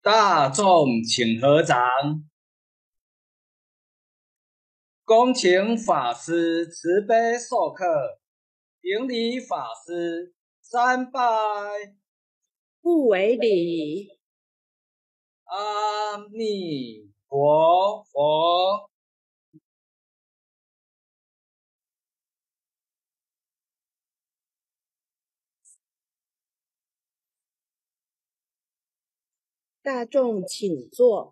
大众请合掌，恭请法师慈悲授课，顶礼法师三拜。 不为礼。 阿弥陀佛。 大众请坐。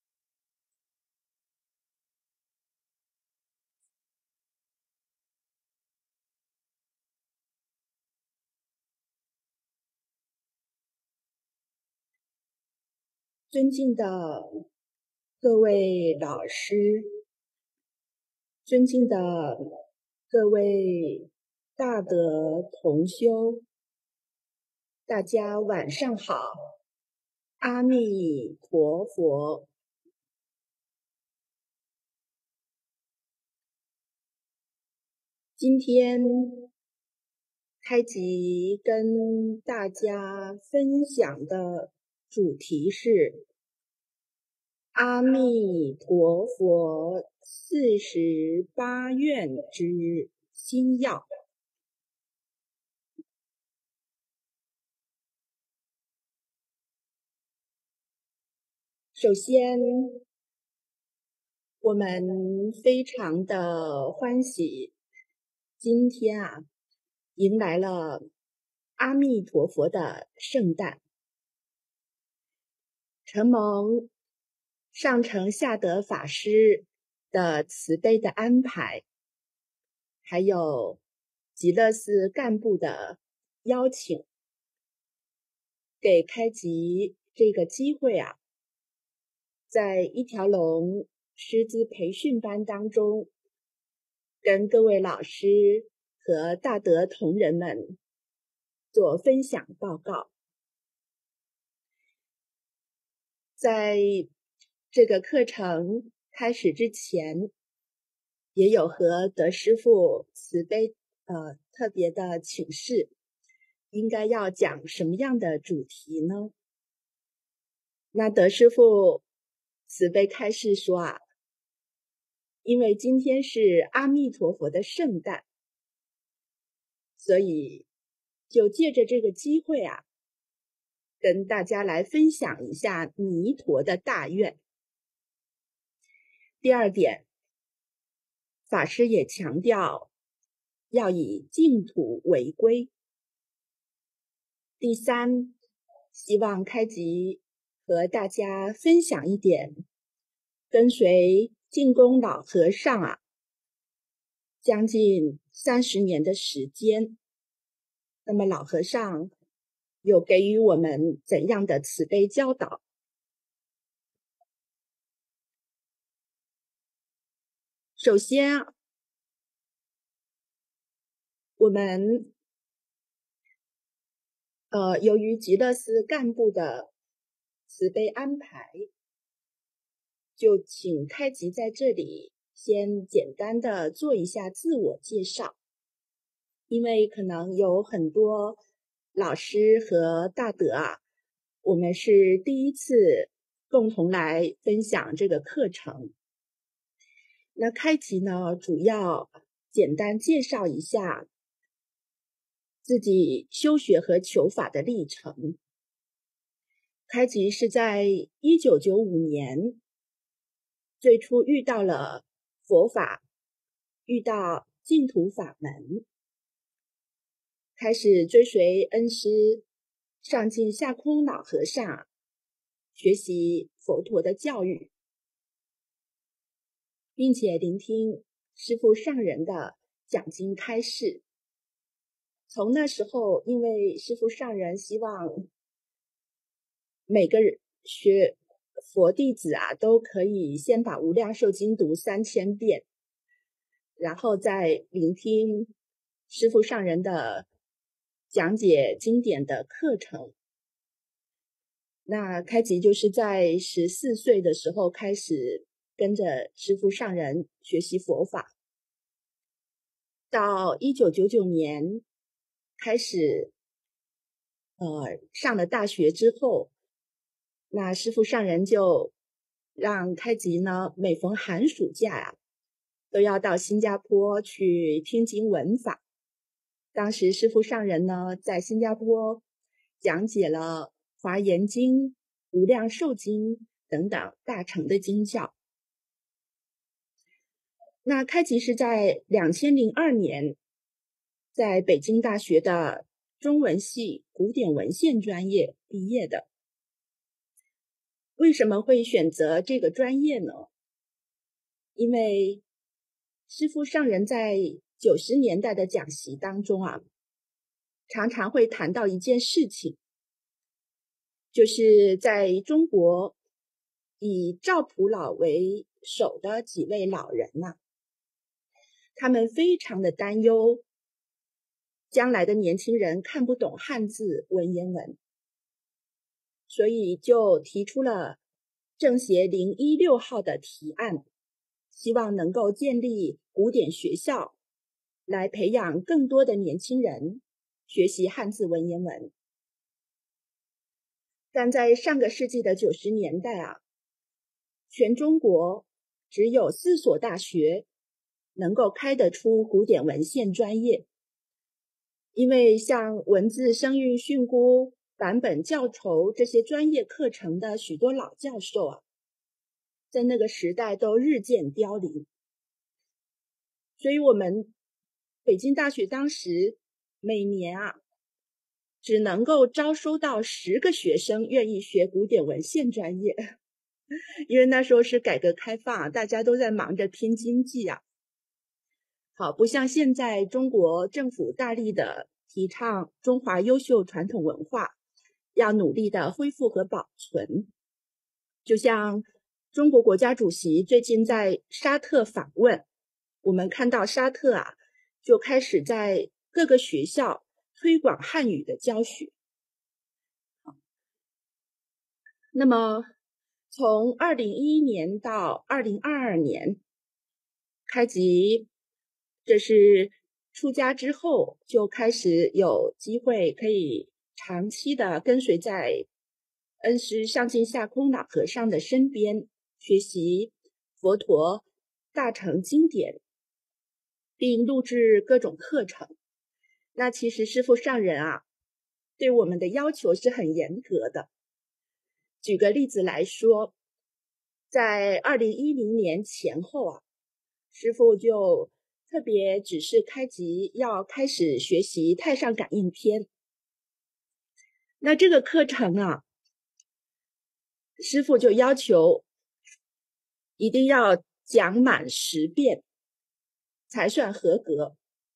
尊敬的各位老师，尊敬的各位大德同修，大家晚上好，阿弥陀佛。今天开集跟大家分享的主题是阿弥陀佛48愿之心要。首先，我们非常的欢喜，今天迎来了阿弥陀佛的圣诞，承蒙上承下德法师的慈悲的安排，还有极乐寺干部的邀请，给开集这个机会在一条龙师资培训班当中，跟各位老师和大德同仁们做分享报告。在这个课程开始之前，也有和德师父慈悲特别的请示，应该要讲什么样的主题呢？那德师父慈悲开示说因为今天是阿弥陀佛的圣诞，所以就借着这个机会跟大家来分享一下弥陀的大愿。第二点，法师也强调要以净土为归。第三，希望开集和大家分享一点跟随净空老和尚将近30年的时间，那么老和尚有给予我们怎样的慈悲教导？首先我们由于极乐寺干部的慈悲安排，就请开集在这里先简单的做一下自我介绍，因为可能有很多老师和大德我们是第一次共同来分享这个课程。那开集呢，主要简单介绍一下自己修学和求法的历程。开集是在1995年最初遇到了佛法，遇到净土法门，开始追随恩师上进下空老和尚学习佛陀的教育，并且聆听师父上人的讲经开示。从那时候，因为师父上人希望每个学佛弟子都可以先把无量寿经读3000遍，然后再聆听师父上人的讲解经典的课程。那开集就是在14岁的时候开始跟着师父上人学习佛法，到1999年开始上了大学之后， 那师父上人就让开吉呢，每逢寒暑假都要到新加坡去听经闻法。当时师父上人呢，在新加坡讲解了《华严经》、《无量寿经》等等大乘的经教。那开吉是在2002年在北京大学的中文系古典文献专业毕业的。为什么会选择这个专业呢？因为师父上人在90年代的讲习当中常常会谈到一件事情，就是在中国以赵普老为首的几位老人他们非常的担忧将来的年轻人看不懂汉字文言文，所以就提出了政协016号的提案，希望能够建立古典学校，来培养更多的年轻人学习汉字文言文。但在上个世纪的90年代全中国只有4所大学能够开得出古典文献专业，因为像文字声韵训诂、版本校筹这些专业课程的许多老教授在那个时代都日渐凋零。所以我们北京大学当时每年只能够招收到10个学生愿意学古典文献专业，因为那时候是改革开放大家都在忙着拼经济好，不像现在中国政府大力的提倡中华优秀传统文化，要努力的恢复和保存。就像中国国家主席最近在沙特访问，我们看到沙特就开始在各个学校推广汉语的教学。那么从2011年到2022年，开吉这是出家之后就开始有机会可以长期的跟随在恩师上进下空老和尚的身边，学习佛陀大乘经典，并录制各种课程。那其实师父上人对我们的要求是很严格的。举个例子来说，在2010年前后师父就特别指示开吉要开始学习太上感应篇。那这个课程师父就要求一定要讲满10遍才算合格。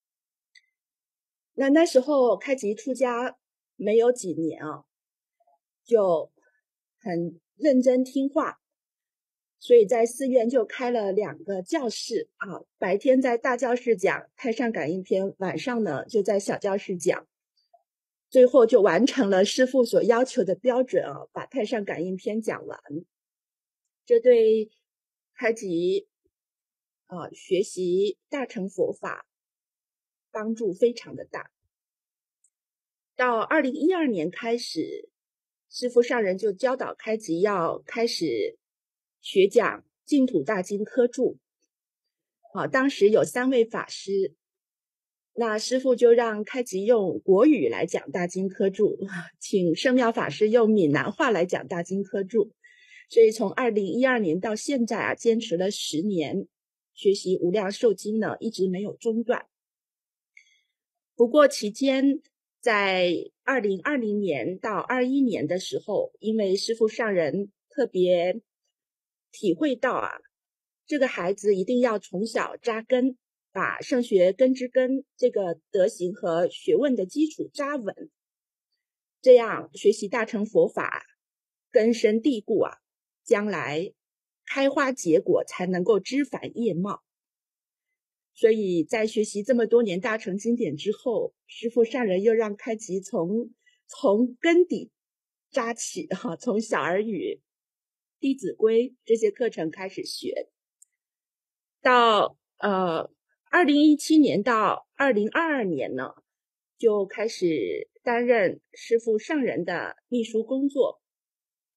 那时候开吉出家没有几年就很认真听话，所以在寺院就开了2个教室白天在大教室讲太上感应篇，晚上呢就在小教室讲，最后就完成了师父所要求的标准把太上感应篇讲完。这对开吉学习大乘佛法帮助非常的大。到2012年开始，师父上人就教导开吉要开始学讲净土大经科注。当时有3位法师，那师父就让开吉用国语来讲大经科注，请圣妙法师用闽南话来讲大经科注。所以从2012年到现在坚持了10年，学习无量寿经呢一直没有中断。不过期间在2020年到21年的时候，因为师父上人特别体会到这个孩子一定要从小扎根，把圣学根之根这个德行和学问的基础扎稳，这样学习大乘佛法根深蒂固将来开花结果才能够枝繁叶茂。所以在学习这么多年大乘经典之后，师父上人又让开吉从根底扎起从小儿语、弟子规这些课程开始学。到2017年到2022年呢，就开始担任师父上人的秘书工作，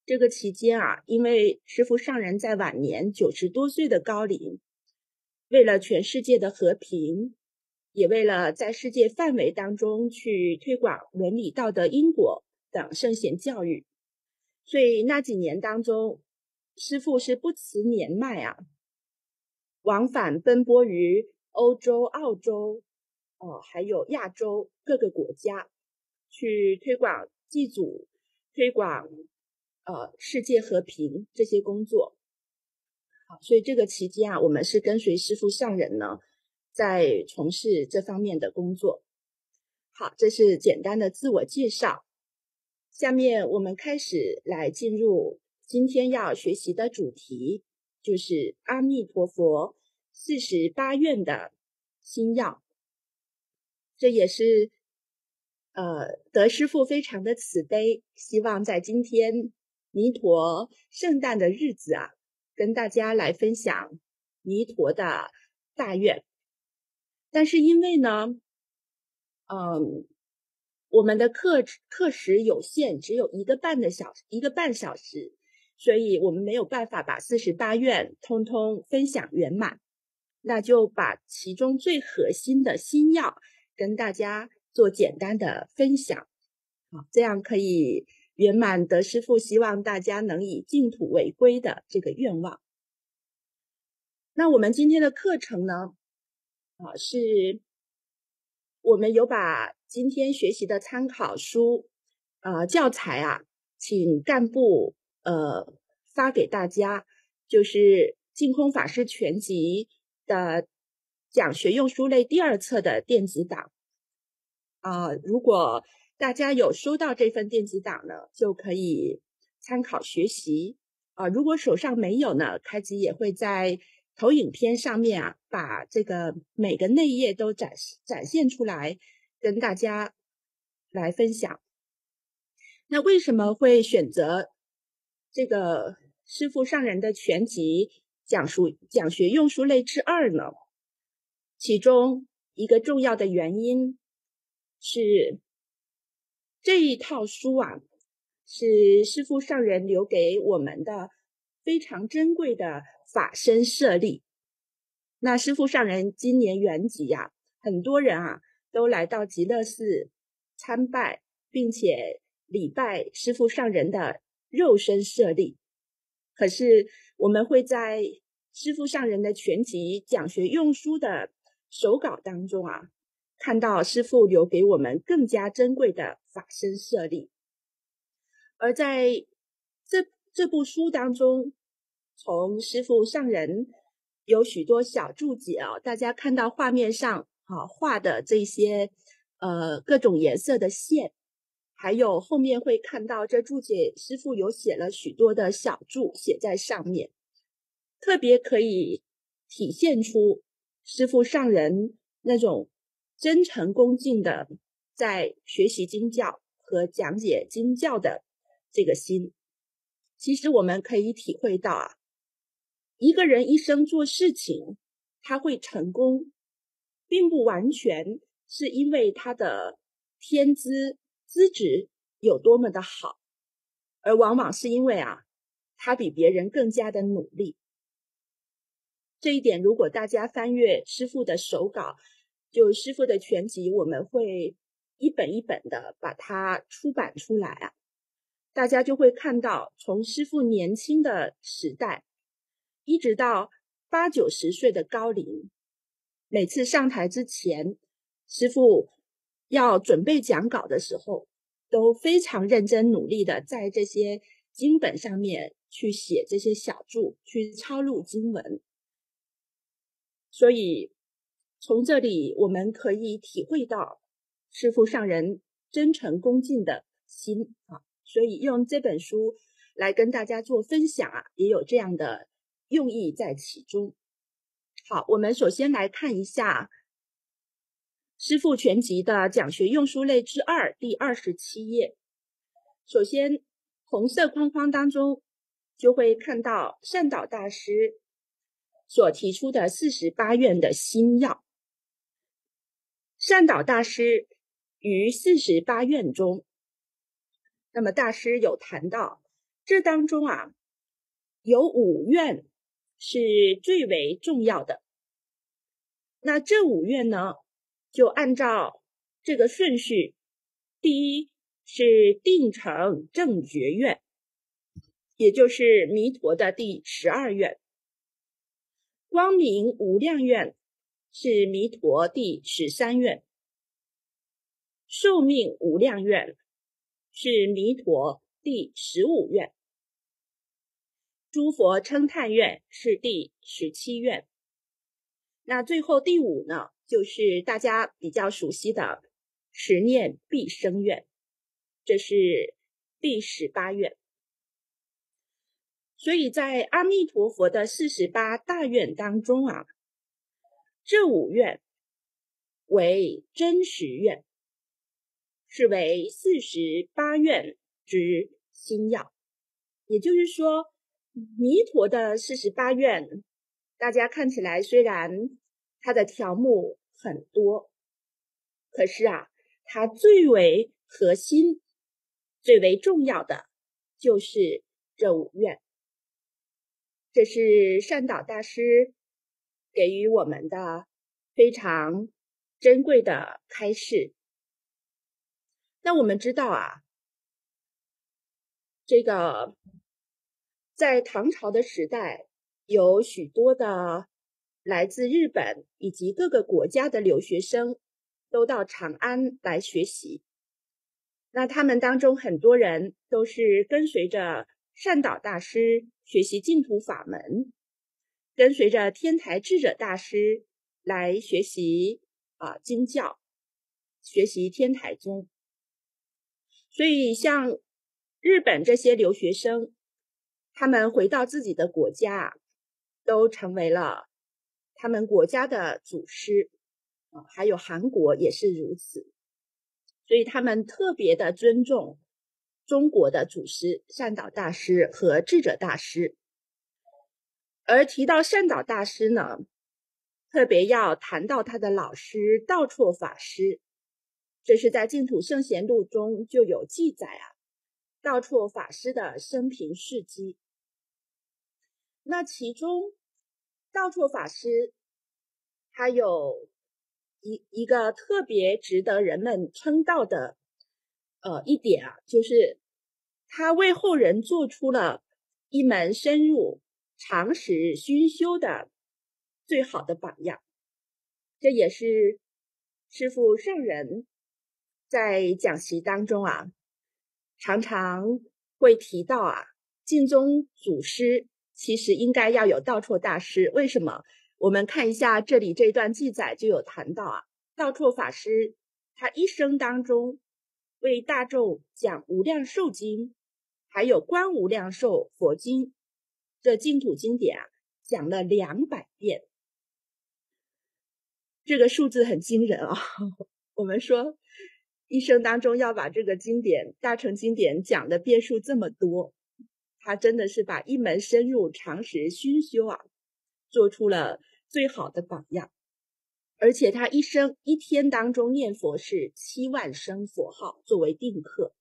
这个期间啊，因为师父上人在晚年90多岁的高龄，为了全世界的和平，也为了在世界范围当中去推广伦理道德因果等圣贤教育，所以那几年当中，师父是不辞年迈啊，往返奔波于欧洲、澳洲，还有亚洲各个国家，去推广祭祖、推广世界和平这些工作。好，所以这个期间啊，我们是跟随师父上人呢，在从事这方面的工作。好，这是简单的自我介绍。下面我们开始来进入今天要学习的主题，就是阿弥陀佛48愿的心要。这也是德师父非常的慈悲，希望在今天弥陀圣诞的日子啊，跟大家来分享弥陀的大愿。但是因为呢，我们的课时有限，只有一个半小时，所以我们没有办法把48愿通通分享圆满，那就把其中最核心的心要跟大家做简单的分享，这样可以圆满德师父希望大家能以净土为归的这个愿望。那我们今天的课程呢，是我们有把今天学习的参考书教材啊，请干部发给大家，就是净空法师全集的讲学用书类第2册的电子档。如果大家有收到这份电子档呢，就可以参考学习。如果手上没有呢，开集也会在投影片上面啊，把这个每个内页都展现出来，跟大家来分享。那为什么会选择这个师父上人的全集讲学用书类之2呢？其中一个重要的原因是这一套书啊，是师父上人留给我们的非常珍贵的法身舍利。那师父上人今年圆寂啊，很多人啊都来到极乐寺参拜，并且礼拜师父上人的肉身舍利。可是我们会在师父上人的全集讲学用书的手稿当中啊，看到师父留给我们更加珍贵的法身舍利。而在这部书当中，从师父上人有许多小注解啊，大家看到画面上画的这些各种颜色的线，还有后面会看到这注解师父有写了许多的小注写在上面，特别可以体现出师父上人那种真诚恭敬的在学习经教和讲解经教的这个心。其实我们可以体会到啊，一个人一生做事情他会成功，并不完全是因为他的天资质有多么的好，而往往是因为啊，他比别人更加的努力。这一点如果大家翻阅师父的手稿，就师父的全集，我们会一本一本的把它出版出来啊，大家就会看到从师父年轻的时代一直到80、90岁的高龄，每次上台之前，师父要准备讲稿的时候，都非常认真努力的在这些经本上面去写这些小注，去抄录经文。所以从这里我们可以体会到师父上人真诚恭敬的心啊，所以用这本书来跟大家做分享啊，也有这样的用意在其中。好，我们首先来看一下师父全集的讲学用书类之2第27页。首先红色框框当中就会看到善导大师所提出的48愿的心要。善导大师于48愿中，那么大师有谈到这当中啊，有5愿是最为重要的。那这5愿呢，就按照这个顺序，第一是定成正觉愿，也就是弥陀的第12愿。光明无量愿是弥陀第13愿。寿命无量愿是弥陀第15愿。诸佛称叹愿是第17愿。那最后第5呢，就是大家比较熟悉的持念必生愿，这是第18愿。所以在阿弥陀佛的48大愿当中啊，这5愿为真实愿，是为48愿之心要。也就是说，弥陀的48愿，大家看起来虽然它的条目很多，可是啊，它最为核心、最为重要的就是这5愿。这是善导大师给予我们的非常珍贵的开示。那我们知道啊，这个在唐朝的时代，有许多的来自日本以及各个国家的留学生都到长安来学习。那他们当中很多人都是跟随着善导大师学习净土法门，跟随着天台智者大师来学习经教，学习天台宗。所以像日本这些留学生，他们回到自己的国家，都成为了他们国家的祖师，还有韩国也是如此。所以他们特别的尊重中国的祖师善导大师和智者大师。而提到善导大师呢，特别要谈到他的老师道绰法师，这是在净土圣贤录中就有记载啊，道绰法师的生平事迹。那其中道绰法师他有一个特别值得人们称道的一点啊，就是他为后人做出了一门深入常识熏修的最好的榜样。这也是师父上人在讲习当中啊，常常会提到啊，净宗祖师其实应该要有道绰大师。为什么？我们看一下这里这段记载就有谈到啊，道绰法师他一生当中为大众讲无量寿经，还有观无量寿佛经，这净土经典啊，讲了200遍。这个数字很惊人啊！我们说一生当中要把这个经典大乘经典讲的遍数这么多，他真的是把一门深入常识熏修啊，做出了最好的榜样。而且他一天当中念佛是7万声佛号作为定课。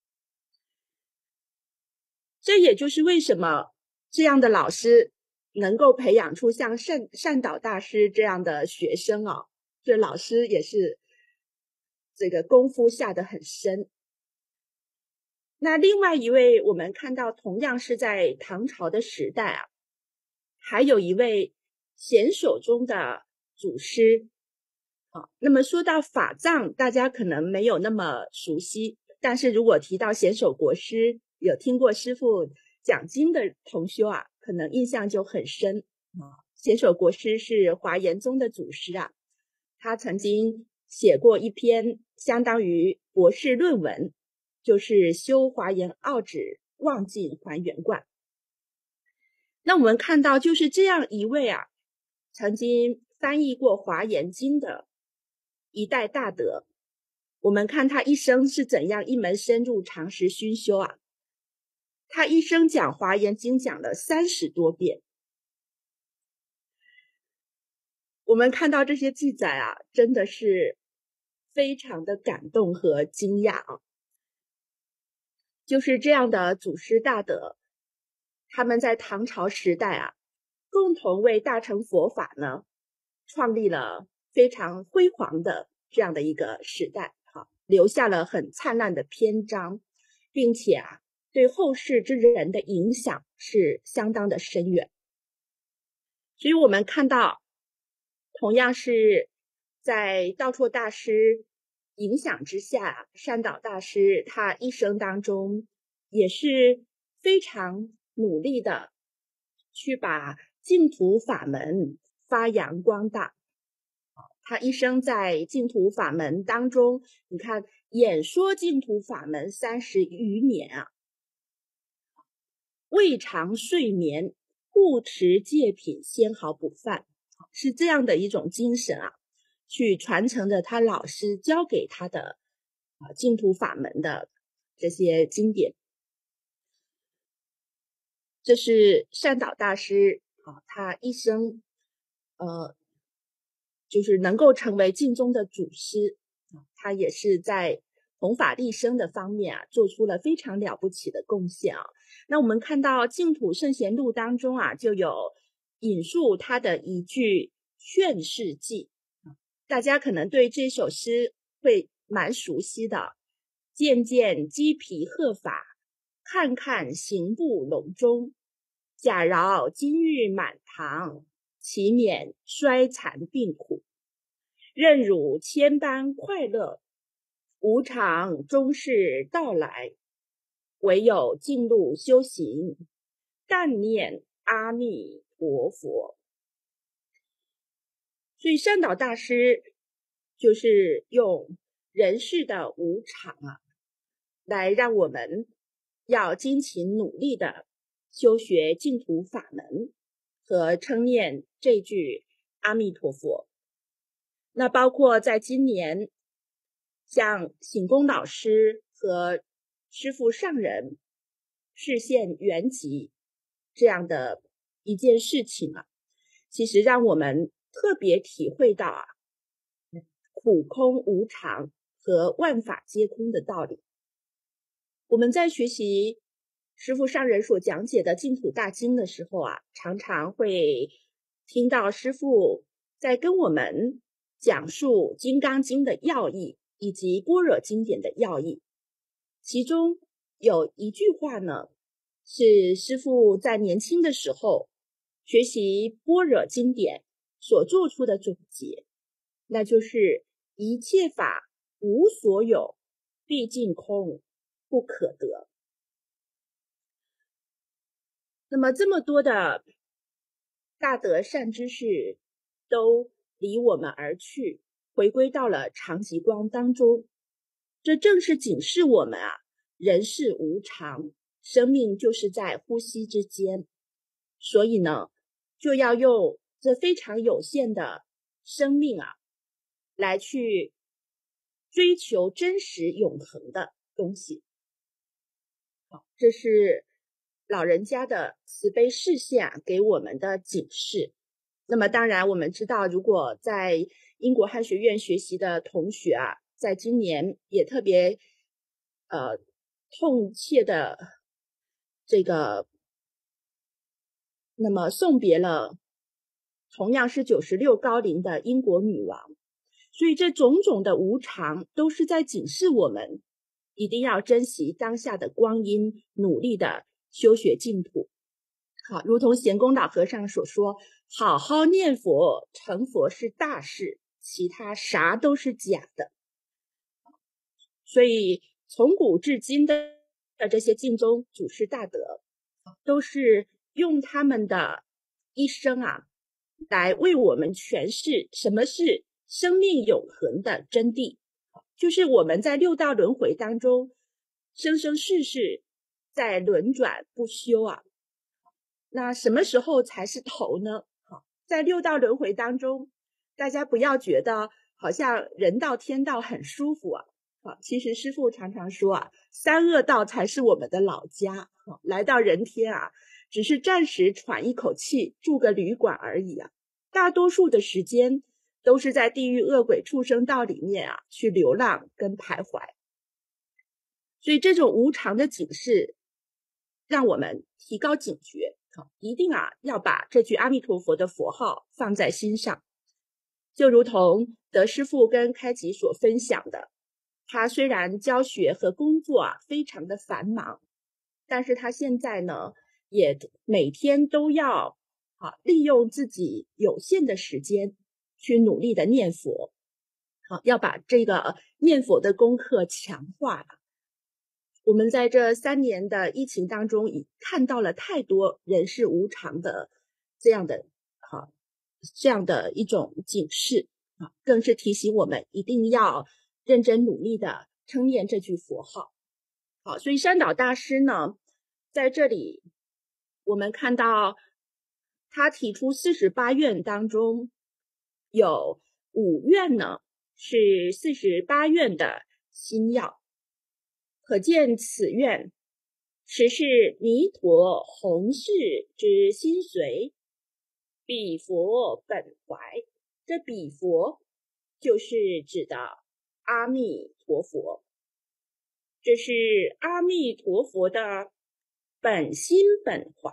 这也就是为什么这样的老师能够培养出像善导大师这样的学生啊，这老师也是这个功夫下得很深。那另外一位我们看到同样是在唐朝的时代啊，还有一位显首宗的祖师。那么说到法藏，大家可能没有那么熟悉，但是如果提到显首国师，有听过师父讲经的同修啊，可能印象就很深。显首国师是华严宗的祖师啊，他曾经写过一篇相当于博士论文，就是修华严奥旨望尽还原观。那我们看到就是这样一位啊，曾经翻译过华严经的一代大德，我们看他一生是怎样一门深入常识熏修啊。他一生讲华严经讲了30多遍。我们看到这些记载啊，真的是非常的感动和惊讶啊。就是这样的祖师大德， 他们在唐朝时代啊，共同为大乘佛法呢，创立了非常辉煌的这样的一个时代，留下了很灿烂的篇章，并且啊，对后世之人的影响是相当的深远。所以我们看到，同样是在道绰大师影响之下，善导大师他一生当中也是非常努力的去把净土法门发扬光大。他一生在净土法门当中，你看演说净土法门30余年啊，未尝睡眠，护持戒品，纤毫不犯，是这样的一种精神啊，去传承着他老师教给他的净土法门的这些经典。这是善导大师他一生就是能够成为净宗的祖师，他也是在弘法利生的方面做出了非常了不起的贡献啊。那我们看到净土圣贤录当中就有引述他的一句劝世偈，大家可能对这首诗会蛮熟悉的。见见鸡皮鹤发，看看行步隆中，假饶金玉满堂，其免衰残病苦。任汝千般快乐，无常终是到来。唯有净路修行，但念阿弥陀佛。所以善导大师就是用人世的无常来让我们要精勤努力的修学净土法门和称念这句阿弥陀佛。那包括在今年，像醒公老师和师父上人示现圆寂这样的一件事情其实让我们特别体会到苦空无常和万法皆空的道理。我们在学习师父上人所讲解的净土大经的时候常常会听到师父在跟我们讲述金刚经的要义以及般若经典的要义。其中有一句话呢，是师父在年轻的时候学习般若经典所做出的总结，那就是一切法无所有，毕竟空，不可得。那么这么多的大德善知识都离我们而去，回归到了常寂光当中，这正是警示我们人世无常，生命就是在呼吸之间。所以呢，就要用这非常有限的生命来去追求真实永恒的东西。这是老人家的慈悲示现给我们的警示。那么当然我们知道，如果在英国汉学院学习的同学在今年也特别痛切的那么送别了同样是96高龄的英国女王。所以这种种的无常都是在警示我们一定要珍惜当下的光阴，努力的修学净土。好，如同贤公老和尚所说，好好念佛成佛是大事，其他啥都是假的。所以从古至今的这些净宗祖师大德都是用他们的一生来为我们诠释什么是生命永恒的真谛，就是我们在六道轮回当中生生世世在轮转不休那什么时候才是头呢？在六道轮回当中，大家不要觉得好像人道天道很舒服其实师父常常说三恶道才是我们的老家来到人天只是暂时喘一口气，住个旅馆而已大多数的时间都是在地狱恶鬼畜生道里面去流浪跟徘徊。所以这种无常的警示让我们提高警觉，一定要把这句阿弥陀佛的佛号放在心上。就如同德师父跟开吉所分享的，他虽然教学和工作非常的繁忙，但是他现在呢也每天都要利用自己有限的时间去努力的念佛，要把这个念佛的功课强化。我们在这3年的疫情当中，已看到了太多人世无常的这样的一种警示，更是提醒我们一定要认真努力的称念这句佛号。所以山岛大师呢，在这里我们看到他提出48愿当中有5愿呢是48愿的心要，可见此愿实是弥陀弘誓之心髓，彼佛本怀。这彼佛就是指的阿弥陀佛，这是阿弥陀佛的本心本怀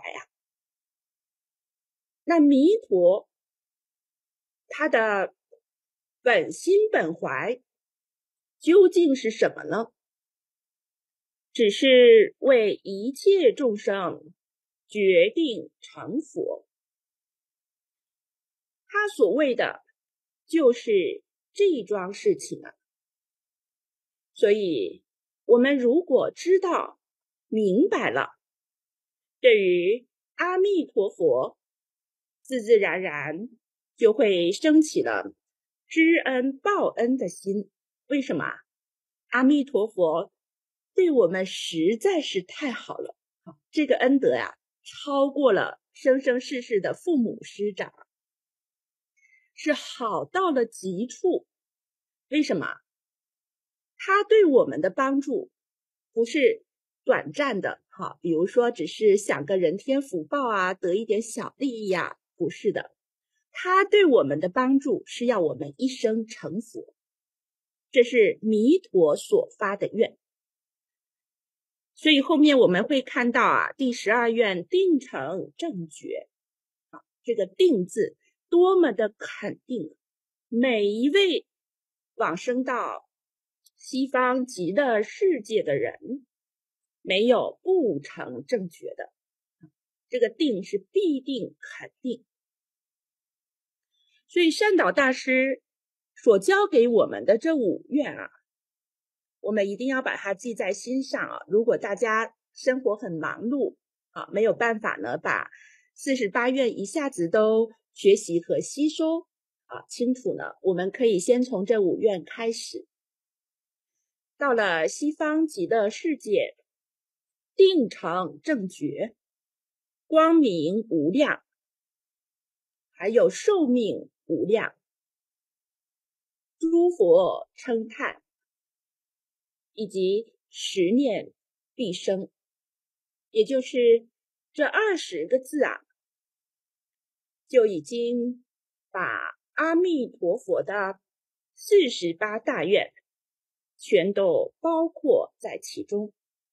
那弥陀他的本心本怀究竟是什么呢？只是为一切众生决定成佛。他所谓的就是这一桩事情所以我们如果知道明白了，对于阿弥陀佛自自然然就会升起了知恩报恩的心。为什么？阿弥陀佛对我们实在是太好了，这个恩德超过了生生世世的父母师长，是好到了极处。为什么？他对我们的帮助不是短暂的，比如说只是享个人天福报得一点小利益不是的。他对我们的帮助是要我们一生成佛，这是弥陀所发的愿。所以后面我们会看到第12愿定成正觉，这个定字多么的肯定，每一位往生到西方极乐世界的人，没有不成正觉的，这个定是必定肯定。所以山岛大师所教给我们的这5愿我们一定要把它记在心上如果大家生活很忙碌没有办法呢把48愿一下子都学习和吸收清楚呢，我们可以先从这5愿开始。到了西方极乐世界，定成正觉，光明无量，还有寿命无量，诸佛称叹，以及10念必生，也就是这20个字就已经把阿弥陀佛的48大愿全都包括在其中。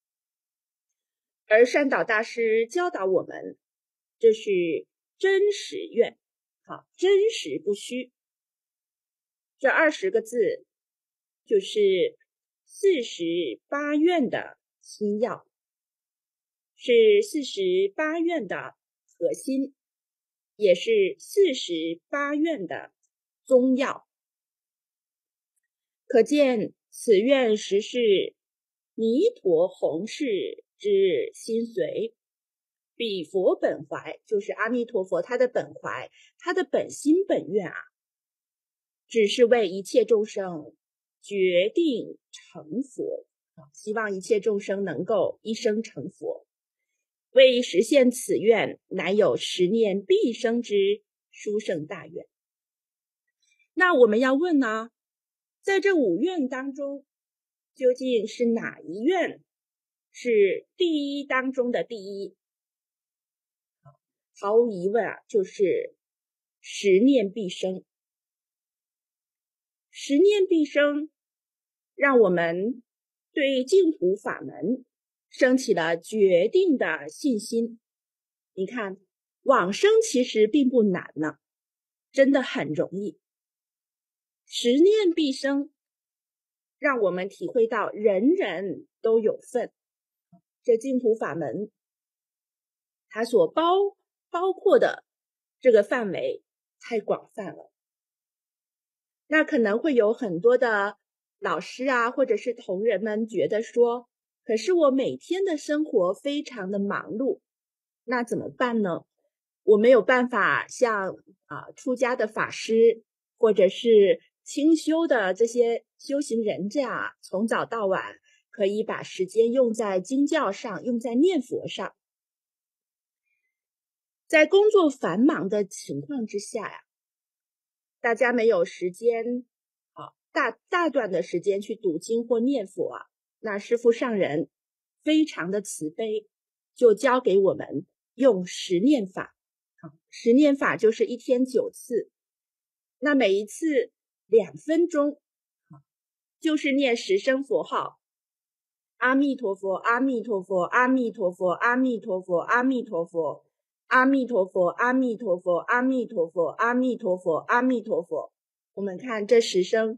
而山岛大师教导我们，这是真实愿，真实不虚。这20个字就是48愿的心要，是48愿的核心，也是48愿的宗要。可见此愿实是弥陀弘誓之心髓，彼佛本怀，就是阿弥陀佛他的本怀，他的本心本愿只是为一切众生决定成佛，希望一切众生能够一生成佛。为实现此愿，乃有10念必生之殊胜大愿。那我们要问呢，在这5愿当中，究竟是哪一愿是第一当中的第一？毫无疑问就是10念必生。10念必生，让我们对净土法门升起了决定的信心。你看，往生其实并不难呢，真的很容易。十念必生，让我们体会到人人都有份。这净土法门，它所包括的这个范围太广泛了。那可能会有很多的老师啊，或者是同仁们觉得说，可是我每天的生活非常的忙碌，那怎么办呢？我没有办法像出家的法师或者是清修的这些修行人这样从早到晚可以把时间用在经教上，用在念佛上。在工作繁忙的情况之下呀，大家没有时间大段的时间去读经或念佛啊，那师父上人非常的慈悲，就教给我们用十念法。十念法就是一天9次，那每一次2分钟，就是念10声佛号：阿弥陀佛，阿弥陀佛，阿弥陀佛，阿弥陀佛，阿弥陀佛，阿弥陀佛，阿弥陀佛，阿弥陀佛，阿弥陀佛，阿弥陀佛。我们看这10声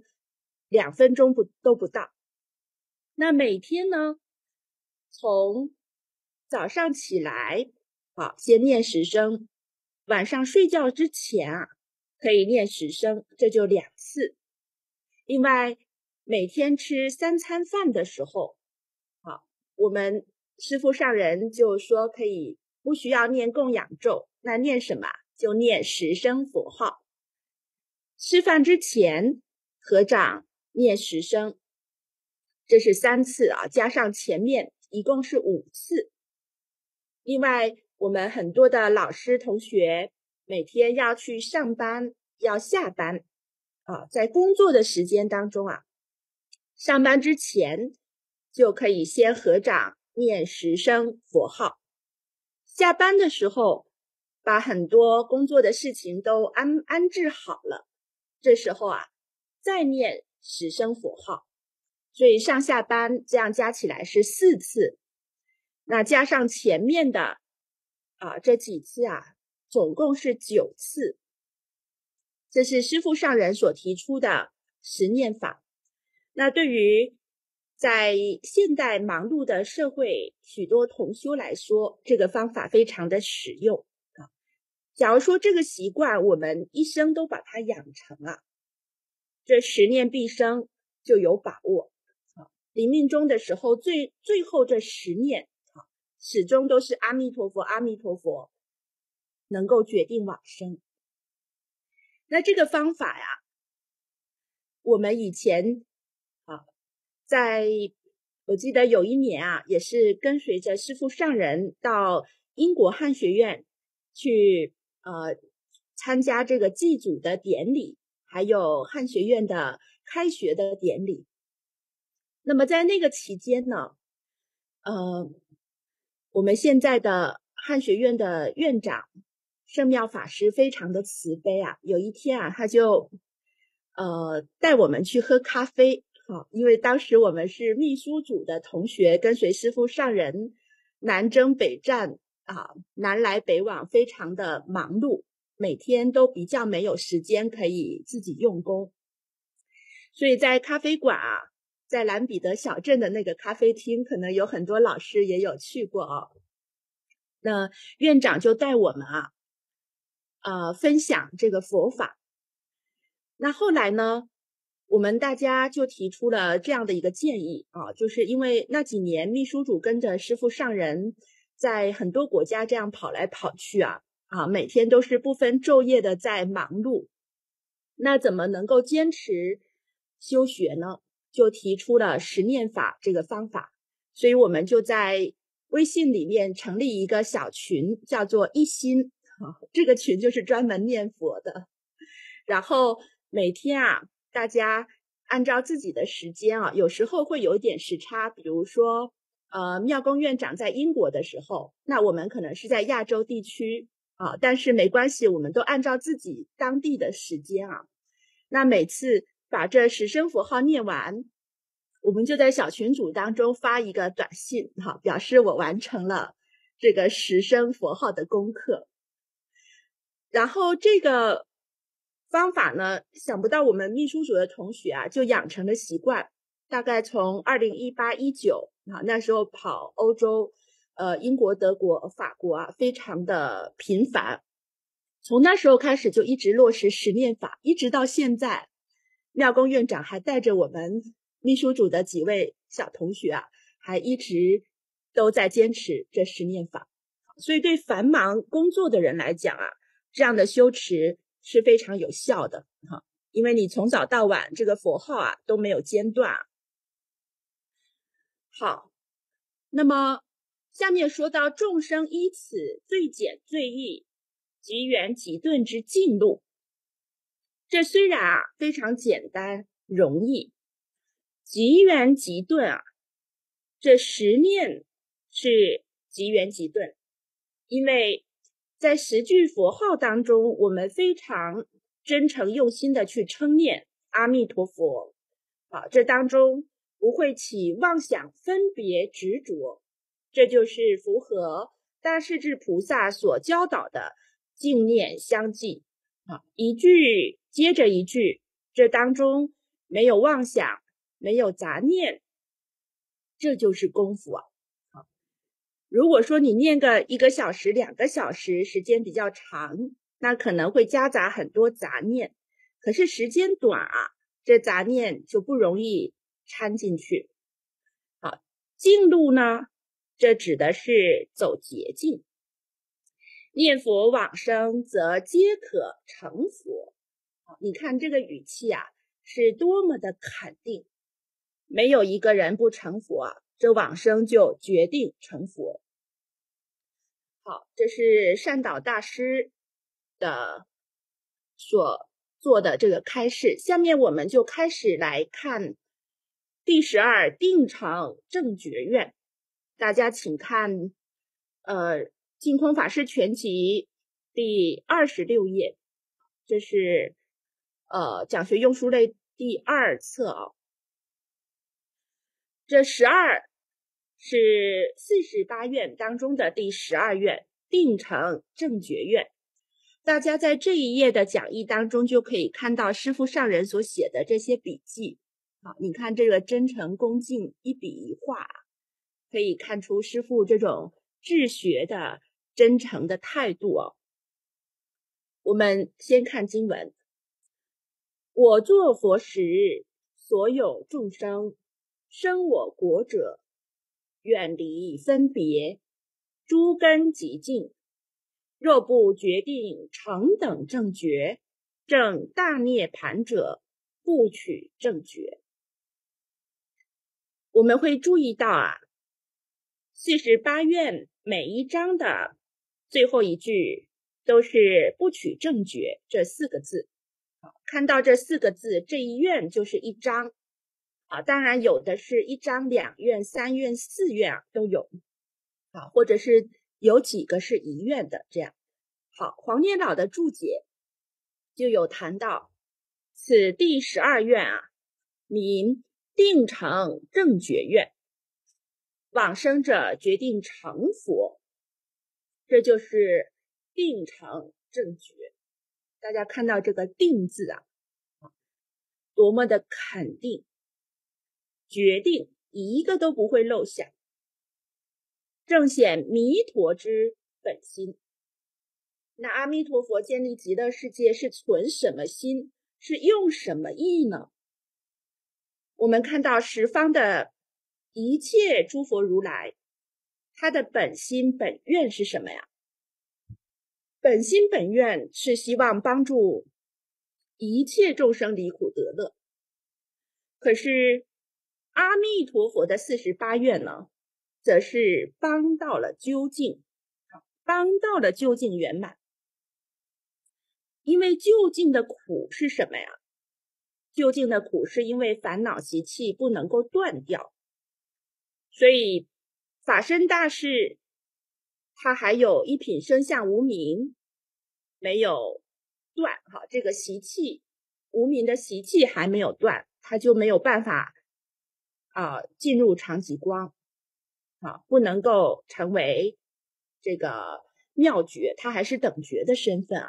2分钟都不到。那每天呢，从早上起来先念10声，晚上睡觉之前可以念10声，这就2次。另外每天吃3餐饭的时候，我们师父上人就说可以不需要念供养咒，那念什么？就念10声佛号。吃饭之前合掌念10声，这是3次加上前面一共是5次。另外我们很多的老师同学每天要去上班要下班在工作的时间当中上班之前就可以先合掌念10声佛号，下班的时候把很多工作的事情都安置好了，这时候再念10声佛号，所以上下班这样加起来是4次，那加上前面的这几次总共是9次。这是师父上人所提出的十念法。那对于在现代忙碌的社会许多同修来说，这个方法非常的实用假如说这个习惯我们一生都把它养成这10念必生就有把握临命终的时候最后这10念始终都是阿弥陀佛，阿弥陀佛，能够决定往生。那这个方法我们以前我记得有一年也是跟随着师父上人到英国汉学院去参加这个祭祖的典礼，还有汉学院的开学的典礼。那么在那个期间呢我们现在的汉学院的院长圣妙法师非常的慈悲有一天他就带我们去喝咖啡因为当时我们是秘书组的同学，跟随师父上人南征北战南来北往，非常的忙碌，每天都比较没有时间可以自己用功，所以在咖啡馆在兰彼得小镇的那个咖啡厅，可能有很多老师也有去过那院长就带我们分享这个佛法。那后来呢，我们大家就提出了这样的一个建议就是因为那几年秘书组跟着师父上人在很多国家这样跑来跑去每天都是不分昼夜的在忙碌，那怎么能够坚持修学呢？就提出了十念法这个方法，所以我们就在微信里面成立一个小群，叫做一心这个群就是专门念佛的。然后每天大家按照自己的时间有时候会有一点时差，比如说妙公院长在英国的时候，那我们可能是在亚洲地区但是没关系，我们都按照自己当地的时间那每次把这10声佛号念完， 我们就在小群组当中发一个短信表示我完成了这个10声佛号的功课。然后这个方法呢，想不到我们秘书组的同学就养成了习惯，大概从2018、19那时候跑欧洲英国、德国、法国非常的频繁，从那时候开始就一直落实10念法，一直到现在，妙公院长还带着我们秘书组的几位小同学还一直都在坚持这10念法。所以对繁忙工作的人来讲这样的修持是非常有效的因为你从早到晚这个佛号都没有间断。好，那么下面说到众生依此最简最易即圆即顿之径路，这虽然非常简单容易，即圆即顿这10念是即圆即顿，因为在10句佛号当中，我们非常真诚用心的去称念阿弥陀佛这当中不会起妄想分别执着，这就是符合大势至菩萨所教导的净念相继一句接着一句，这当中没有妄想，没有杂念，这就是功夫如果说你念个1个小时、2个小时，时间比较长，那可能会夹杂很多杂念，可是时间短这杂念就不容易掺进去。好，径路呢，这指的是走捷径。念佛往生则皆可成佛。你看这个语气是多么的肯定，没有一个人不成佛这往生就决定成佛。好，这是善导大师的所做的这个开示。下面我们就开始来看第12定成正觉愿。大家请看净空法师全集第26页，这是讲学用书类第2册这12是48愿当中的第12愿，定成正觉愿。大家在这一页的讲义当中就可以看到师父上人所写的这些笔记你看这个真诚恭敬，一笔一画，可以看出师父这种治学的真诚的态度我们先看经文。我作佛时，所有众生生我国者，远离分别，诸根极净，若不决定成等正觉，证大涅盘者，不取正觉。我们会注意到48愿每一章的最后一句都是不取正觉这4个字。看到这4个字，这一愿就是一章当然有的是1章2愿3愿4愿都有或者是有几个是1愿的这样。好，黄念老的注解就有谈到，此第12愿名定成正觉愿，往生者决定成佛，这就是定成正觉。大家看到这个定字多么的肯定，决定一个都不会漏下，正显弥陀之本心。那阿弥陀佛建立极乐世界是存什么心，是用什么意呢？我们看到十方的一切诸佛如来，他的本心本愿是什么呀？本心本愿是希望帮助一切众生离苦得乐。可是阿弥陀佛的48愿呢，则是帮到了究竟，帮到了究竟圆满。因为究竟的苦是什么呀？究竟的苦是因为烦恼习气不能够断掉，所以法身大士他还有一品生相无明没有断这个习气无明的习气还没有断，他就没有办法进入长极光不能够成为这个妙觉，他还是等觉的身份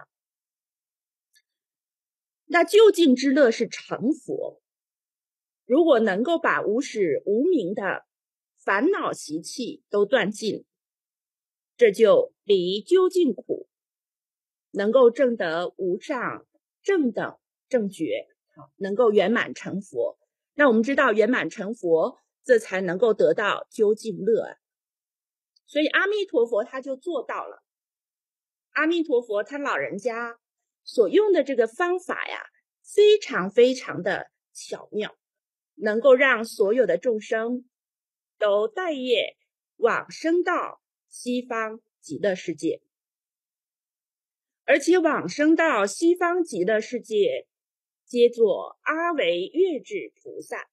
那究竟之乐是成佛，如果能够把无始无明的烦恼习气都断尽，这就离究竟苦，能够证得无上正等正觉，能够圆满成佛。那我们知道圆满成佛，这才能够得到究竟乐所以阿弥陀佛他就做到了。阿弥陀佛他老人家所用的这个方法呀，非常非常的巧妙，能够让所有的众生都带业往生到西方极乐世界，而且往生到西方极乐世界皆作阿惟越致菩萨。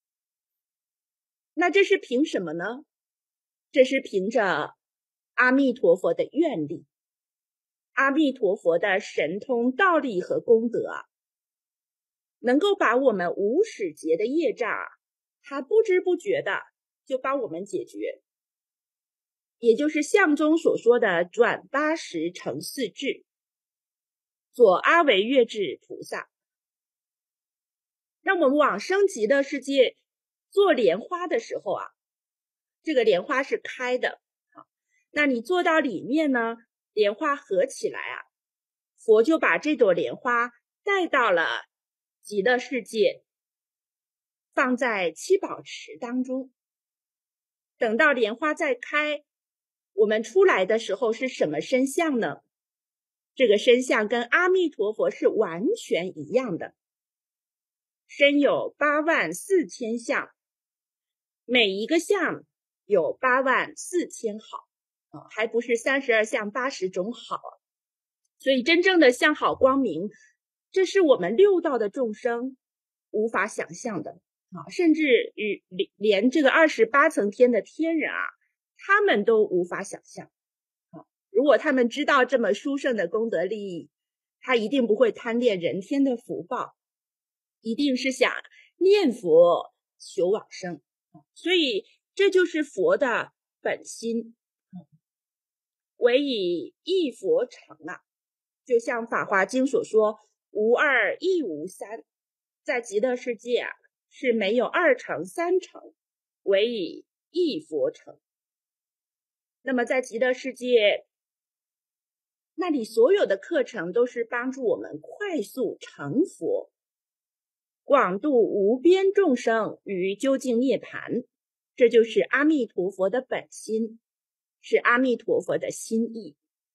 那这是凭什么呢？这是凭着阿弥陀佛的愿力，阿弥陀佛的神通道力和功德能够把我们无始劫的业障他不知不觉的就帮我们解决，也就是相中所说的转80成4智，做阿惟越致菩萨。那我们往生极乐世界做莲花的时候这个莲花是开的那你做到里面呢，莲花合起来佛就把这朵莲花带到了极乐世界，放在七宝池当中。等到莲花再开，我们出来的时候是什么身相呢？这个身相跟阿弥陀佛是完全一样的，身有84000相，每一个相有84000好还不是32相80种好所以真正的相好光明，这是我们六道的众生无法想象的甚至连这个28层天的天人他们都无法想象如果他们知道这么殊胜的功德利益，他一定不会贪恋人天的福报，一定是想念佛求往生所以这就是佛的本心唯以一佛成就像法华经所说无二亦无三，在极乐世界是没有2成3成，唯以一佛成。那么在极乐世界那里所有的课程都是帮助我们快速成佛，广度无边众生于究竟涅槃，这就是阿弥陀佛的本心，是阿弥陀佛的心意。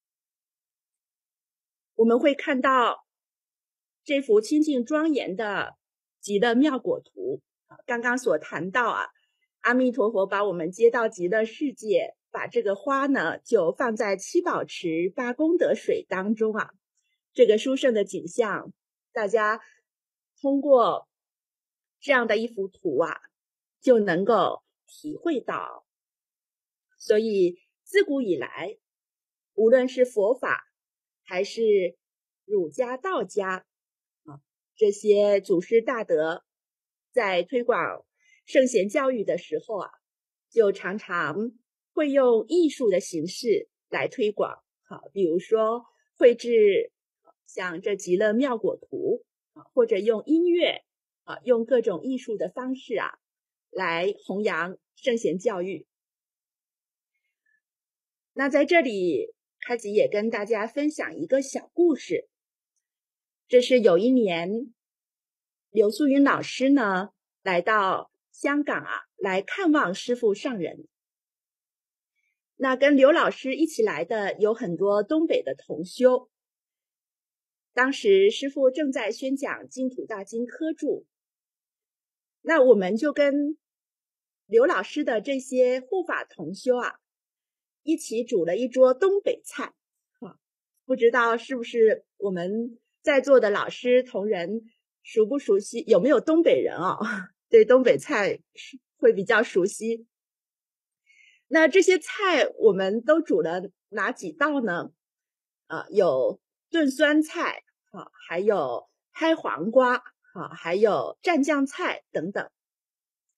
我们会看到这幅清净庄严的极乐妙果图刚刚所谈到阿弥陀佛把我们接到极乐世界，把这个花呢就放在七宝池8功德水当中这个殊胜的景象，大家通过这样的一幅图就能够体会到。所以自古以来，无论是佛法还是儒家道家这些祖师大德在推广圣贤教育的时候就常常会用艺术的形式来推广比如说绘制像这极乐妙果图或者用音乐用各种艺术的方式来弘扬圣贤教育。那在这里开吉也跟大家分享一个小故事，这是有一年刘素云老师呢来到香港来看望师父上人。那跟刘老师一起来的有很多东北的同修，当时师父正在宣讲净土大经科注，那我们就跟刘老师的这些护法同修一起煮了一桌东北菜不知道是不是我们在座的老师同仁熟不熟悉，有没有东北人对东北菜会比较熟悉。那这些菜我们都煮了哪几道呢？有炖酸菜还有拍黄瓜还有蘸酱菜等等。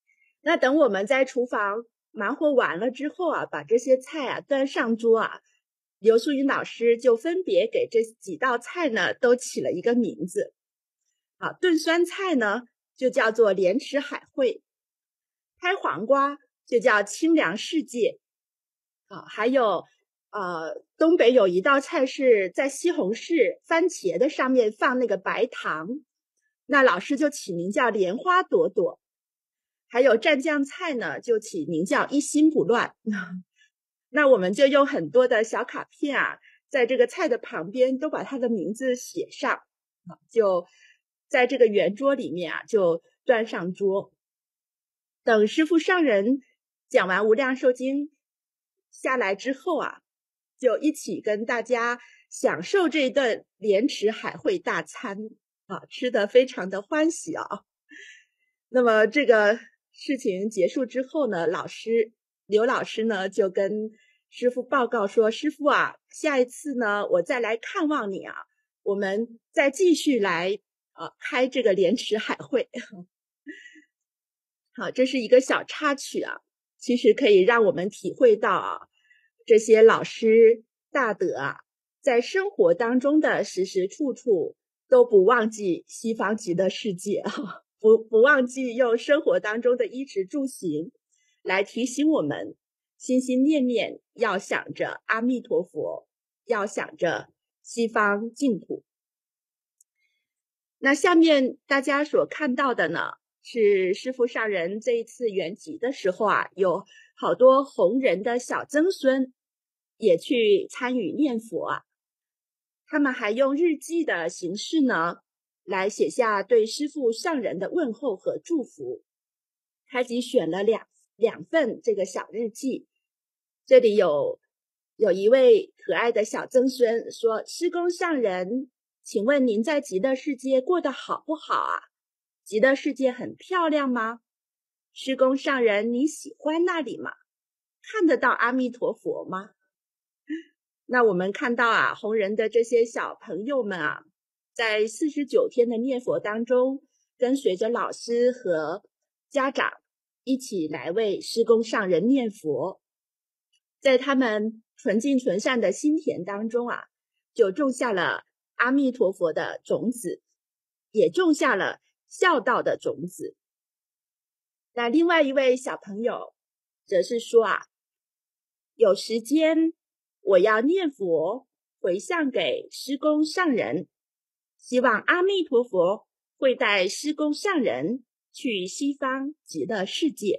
那等我们在厨房忙活完了之后啊，把这些菜啊端上桌啊，刘淑云老师就分别给这几道菜呢都起了一个名字。啊，炖酸菜呢就叫做莲池海会，拍黄瓜就叫清凉世界。啊，还有东北有一道菜是在西红柿、番茄的上面放那个白糖，那老师就起名叫莲花朵朵。还有蘸酱菜呢，就起名叫一心不乱。那我们就用很多的小卡片啊，在这个菜的旁边都把它的名字写上，就在这个圆桌里面啊，就端上桌。等师父上人讲完《无量寿经》下来之后啊，就一起跟大家享受这一顿莲池海会大餐啊，吃得非常的欢喜啊。那么这个事情结束之后呢，刘老师呢就跟师父报告说，师父啊，下一次呢我再来看望你啊，我们再继续来开这个莲池海会。好，这是一个小插曲啊，其实可以让我们体会到啊，这些老师大德啊，在生活当中的时时处处都不忘记西方极乐世界啊，不忘记用生活当中的衣食住行来提醒我们，心心念念要想着阿弥陀佛，要想着西方净土。那下面大家所看到的呢，是师父上人这一次圆寂的时候啊，有好多弘仁的小曾孙也去参与念佛啊。他们还用日记的形式呢，来写下对师父上人的问候和祝福。开集选了两份这个小日记，这里有一位可爱的小曾孙说：师公上人，请问您在极乐世界过得好不好啊？极乐世界很漂亮吗？师公上人，你喜欢那里吗？看得到阿弥陀佛吗？那我们看到啊，弘仁的这些小朋友们啊，在49天的念佛当中，跟随着老师和家长一起来为师公上人念佛，在他们纯净纯善的心田当中啊，就种下了阿弥陀佛的种子，也种下了孝道的种子。那另外一位小朋友则是说啊，有时间我要念佛回向给师公上人，希望阿弥陀佛会带师公上人去西方极乐世界。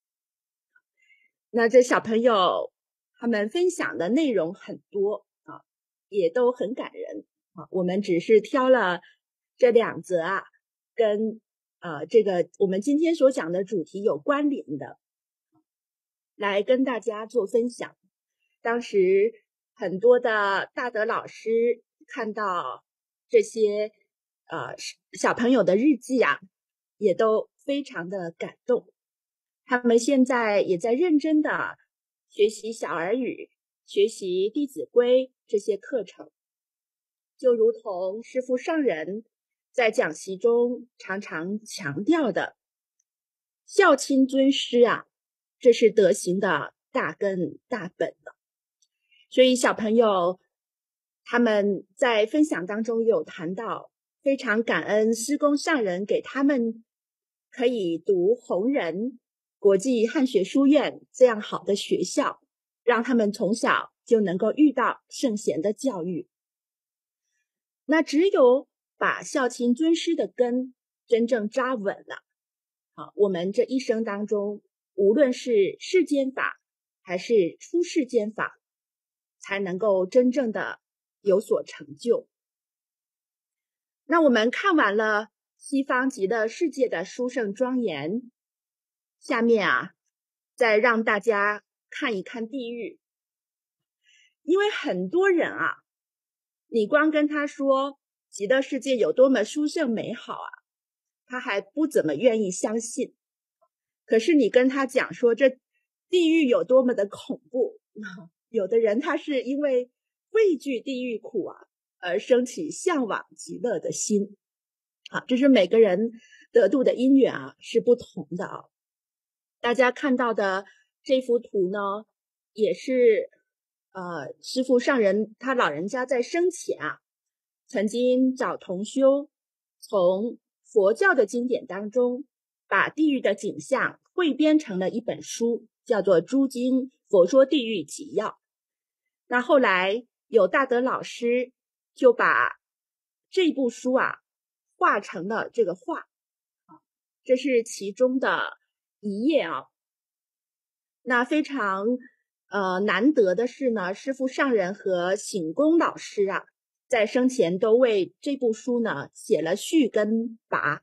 那这小朋友他们分享的内容很多啊，也都很感人啊。我们只是挑了这2则啊，跟这个我们今天所讲的主题有关联的，来跟大家做分享。当时很多的大德老师看到这些小朋友的日记啊，也都非常的感动。他们现在也在认真的学习小儿语，学习弟子规这些课程。就如同师父上人在讲习中常常强调的，孝亲尊师啊，这是德行的大根大本的。所以小朋友他们在分享当中有谈到，非常感恩师公上人给他们可以读弘仁国际汉学书院这样好的学校，让他们从小就能够遇到圣贤的教育。那只有把孝亲尊师的根真正扎稳了，我们这一生当中，无论是世间法还是出世间法，才能够真正的有所成就。那我们看完了西方极乐世界的殊胜庄严，下面啊，再让大家看一看地狱。因为很多人啊，你光跟他说极乐世界有多么殊胜美好啊，他还不怎么愿意相信。可是你跟他讲说这地狱有多么的恐怖，有的人他是因为畏惧地狱苦啊，而升起向往极乐的心。这是每个人得度的因缘啊是不同的啊。 大家看到的这幅图呢，也是师父上人他老人家在生前啊，曾经找同修从佛教的经典当中把地狱的景象汇编成了一本书，叫做《诸经佛说地狱集要》。那后来有大德老师就把这部书啊画成了这个画，这是其中的一页啊。那非常难得的是呢，师父上人和醒公老师啊，在生前都为这部书呢写了序跟跋。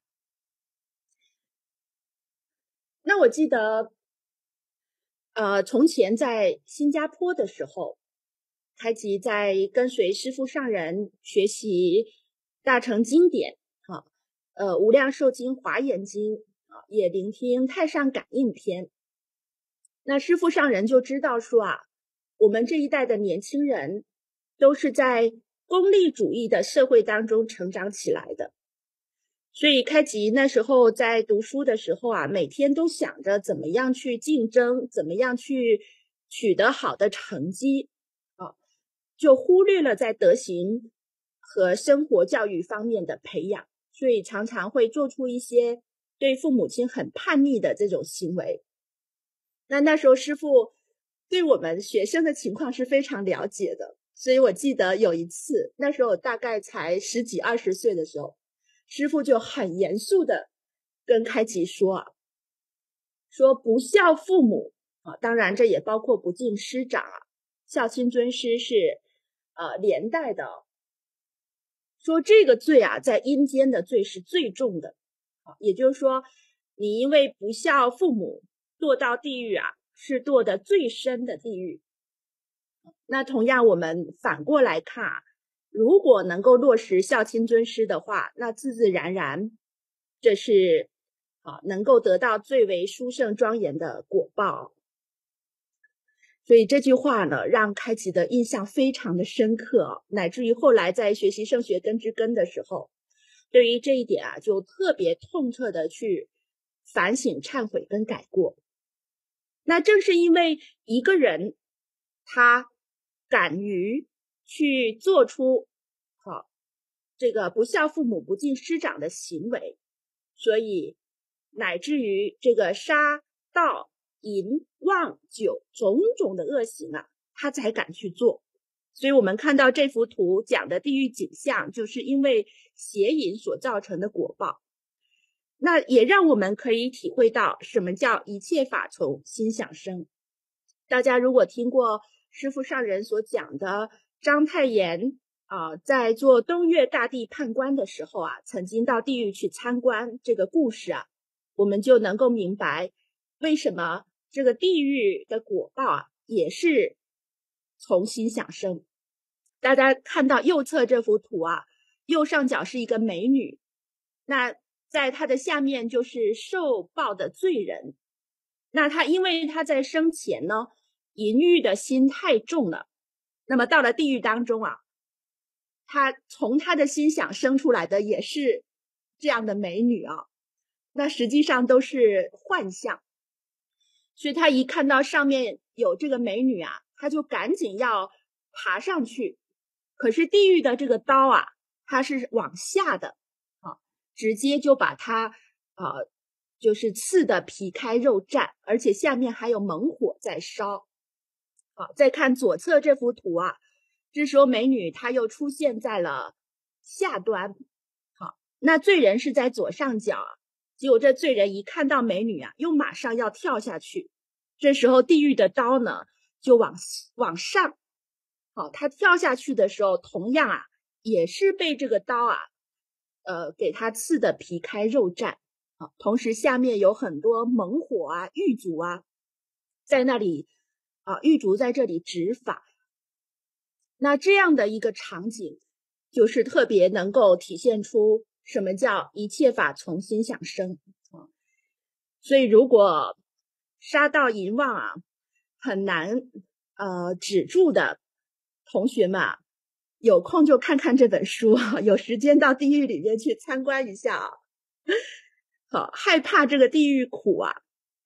那我记得从前在新加坡的时候，开启在跟随师父上人学习大乘经典无量寿经、华严经也聆听太上感应篇。那师父上人就知道说啊，我们这一代的年轻人都是在功利主义的社会当中成长起来的，所以开吉那时候在读书的时候啊，每天都想着怎么样去竞争，怎么样去取得好的成绩就忽略了在德行和生活教育方面的培养，所以常常会做出一些对父母亲很叛逆的这种行为。那时候师父对我们学生的情况是非常了解的，所以我记得有一次，那时候大概才10几20岁的时候，师父就很严肃的跟开吉说不孝父母当然这也包括不敬师长孝亲尊师是连带的说这个罪在阴间的罪是最重的也就是说你因为不孝父母堕到地狱是堕的最深的地狱。那同样我们反过来看如果能够落实孝亲尊师的话，那自自然然这是能够得到最为殊胜庄严的果报。所以这句话呢，让开启的印象非常的深刻乃至于后来在学习圣学根之根的时候，对于这一点就特别痛彻的去反省、忏悔跟改过。那正是因为一个人他敢于去做出这个不孝父母、不敬师长的行为，所以乃至于这个杀盗淫妄酒种种的恶行他才敢去做。所以我们看到这幅图讲的地狱景象，就是因为邪淫所造成的果报。那也让我们可以体会到什么叫一切法从心想生。大家如果听过师父上人所讲的章太炎在做东岳大帝判官的时候曾经到地狱去参观这个故事我们就能够明白为什么这个地狱的果报也是从心想生。大家看到右侧这幅图右上角是一个美女，那在她的下面就是受报的罪人。那她因为她在生前呢淫欲的心太重了，那么到了地狱当中她从她的心想生出来的也是这样的美女那实际上都是幻象。所以她一看到上面有这个美女她就赶紧要爬上去，可是地狱的这个刀它是往下的直接就把它就是刺的皮开肉绽，而且下面还有猛火在烧再看左侧这幅图这时候美女她又出现在了下端那罪人是在左上角结果这罪人一看到美女又马上要跳下去，这时候地狱的刀呢就往上他跳下去的时候同样也是被这个刀给他刺的皮开肉绽同时下面有很多猛火狱卒在那里狱卒在这里执法。那这样的一个场景就是特别能够体现出什么叫一切法从心想生所以如果杀盗淫妄很难止住的同学们有空就看看这本书有时间到地狱里面去参观一下好，害怕这个地狱苦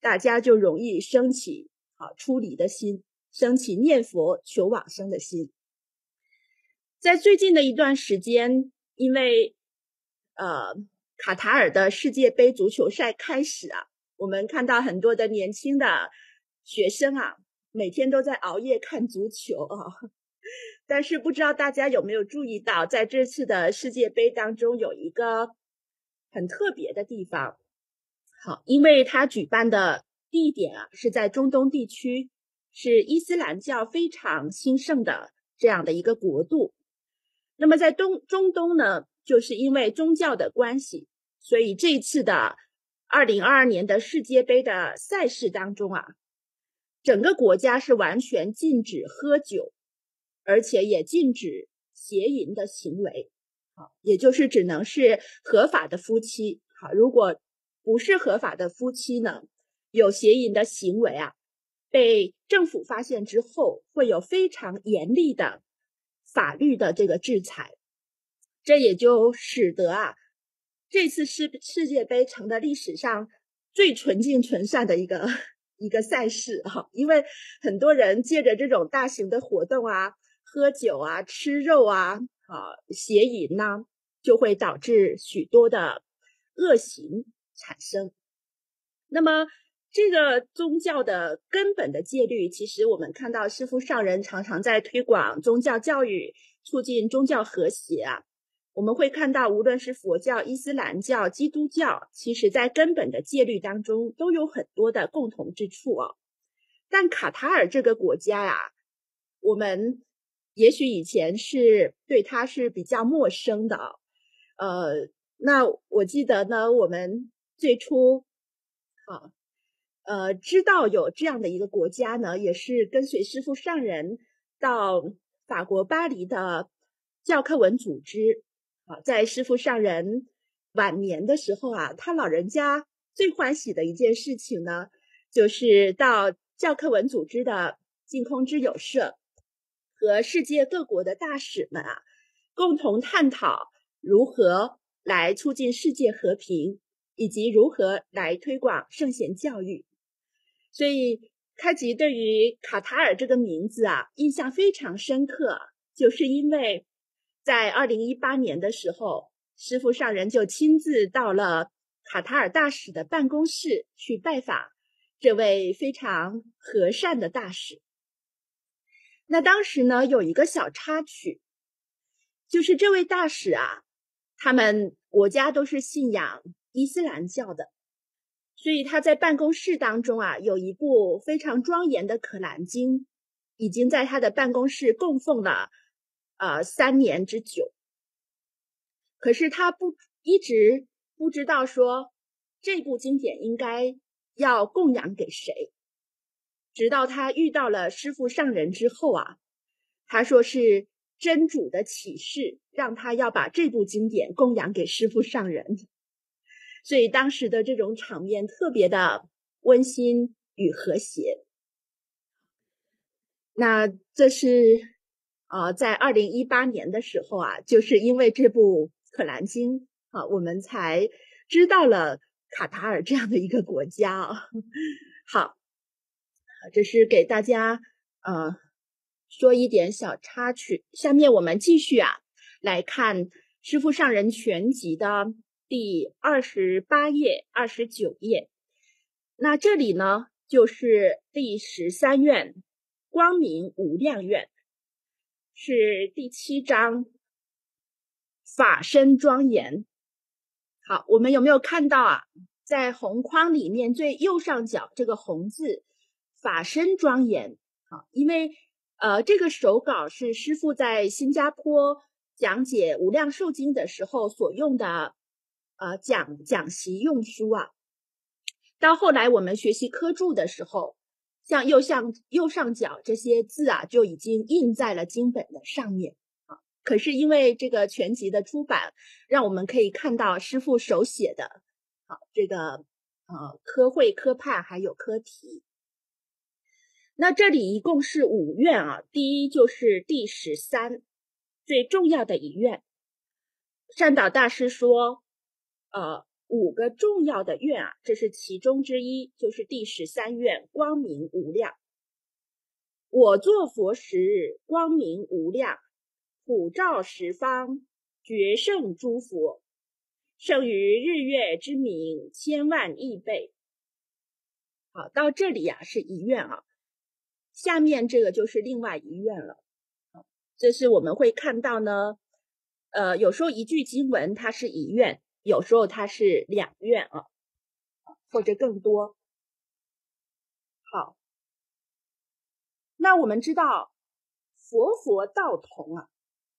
大家就容易升起出离的心，升起念佛求往生的心。在最近的一段时间，因为卡塔尔的世界杯足球赛开始啊，我们看到很多的年轻的学生啊，每天都在熬夜看足球啊。但是不知道大家有没有注意到，在这次的世界杯当中有一个很特别的地方。好，因为它举办的地点啊是在中东地区，是伊斯兰教非常兴盛的这样的一个国度。那么在中东呢，就是因为宗教的关系，所以这一次的2022年的世界杯的赛事当中啊，整个国家是完全禁止喝酒，而且也禁止邪淫的行为。好，也就是只能是合法的夫妻。好，如果不是合法的夫妻呢，有邪淫的行为啊，被政府发现之后，会有非常严厉的法律的这个制裁。这也就使得啊，这次世界杯成了历史上最纯净纯善的一个赛事哈，因为很多人借着这种大型的活动啊，喝酒啊、吃肉啊、邪淫呐，就会导致许多的恶行产生。那么这个宗教的根本的戒律，其实我们看到师父上人常常在推广宗教教育，促进宗教和谐啊。我们会看到无论是佛教、伊斯兰教、基督教，其实在根本的戒律当中都有很多的共同之处哦。但卡塔尔这个国家呀，我们也许以前是对它是比较陌生的那我记得呢，我们最初知道有这样的一个国家呢，也是跟随师父上人到法国巴黎的教科文组织在师父上人晚年的时候啊，他老人家最欢喜的一件事情呢，就是到教科文组织的净空之友社和世界各国的大使们啊，共同探讨如何来促进世界和平，以及如何来推广圣贤教育。所以开吉对于卡塔尔这个名字啊，印象非常深刻，就是因为在2018年的时候，师父上人就亲自到了卡塔尔大使的办公室去拜访这位非常和善的大使。那当时呢，有一个小插曲，就是这位大使啊，他们国家都是信仰伊斯兰教的，所以他在办公室当中啊，有一部非常庄严的可兰经，已经在他的办公室供奉了3年之久。可是他一直不知道说这部经典应该要供养给谁，直到他遇到了师父上人之后啊，他说是真主的启示，让他要把这部经典供养给师父上人。所以当时的这种场面特别的温馨与和谐。那这是在2018年的时候啊，就是因为这部可兰经我们才知道了卡塔尔这样的一个国家好，这是给大家说一点小插曲。下面我们继续来看师父上人全集的第28页、29页。那这里呢，就是第13愿，光明无量愿，是第7章，法身庄严。好，我们有没有看到在红框里面最右上角这个红字，法身庄严。好，因为这个手稿是师父在新加坡讲解无量寿经的时候所用的讲习用书到后来我们学习科注的时候，像右上角这些字就已经印在了经本的上面可是因为这个全集的出版，让我们可以看到师父手写的这个科会、科判还有科题。那这里一共是5愿第一就是第13，最重要的一愿。善导大师说 5个重要的愿啊，这是其中之一，就是第13愿光明无量。我作佛时，光明无量，普照十方，决胜诸佛，胜于日月之明千万亿倍。好，到这里啊是一愿啊，下面这个就是另外一愿了。这是我们会看到呢，有时候一句经文它是一愿，有时候它是2愿啊，或者更多。好，那我们知道佛道同啊，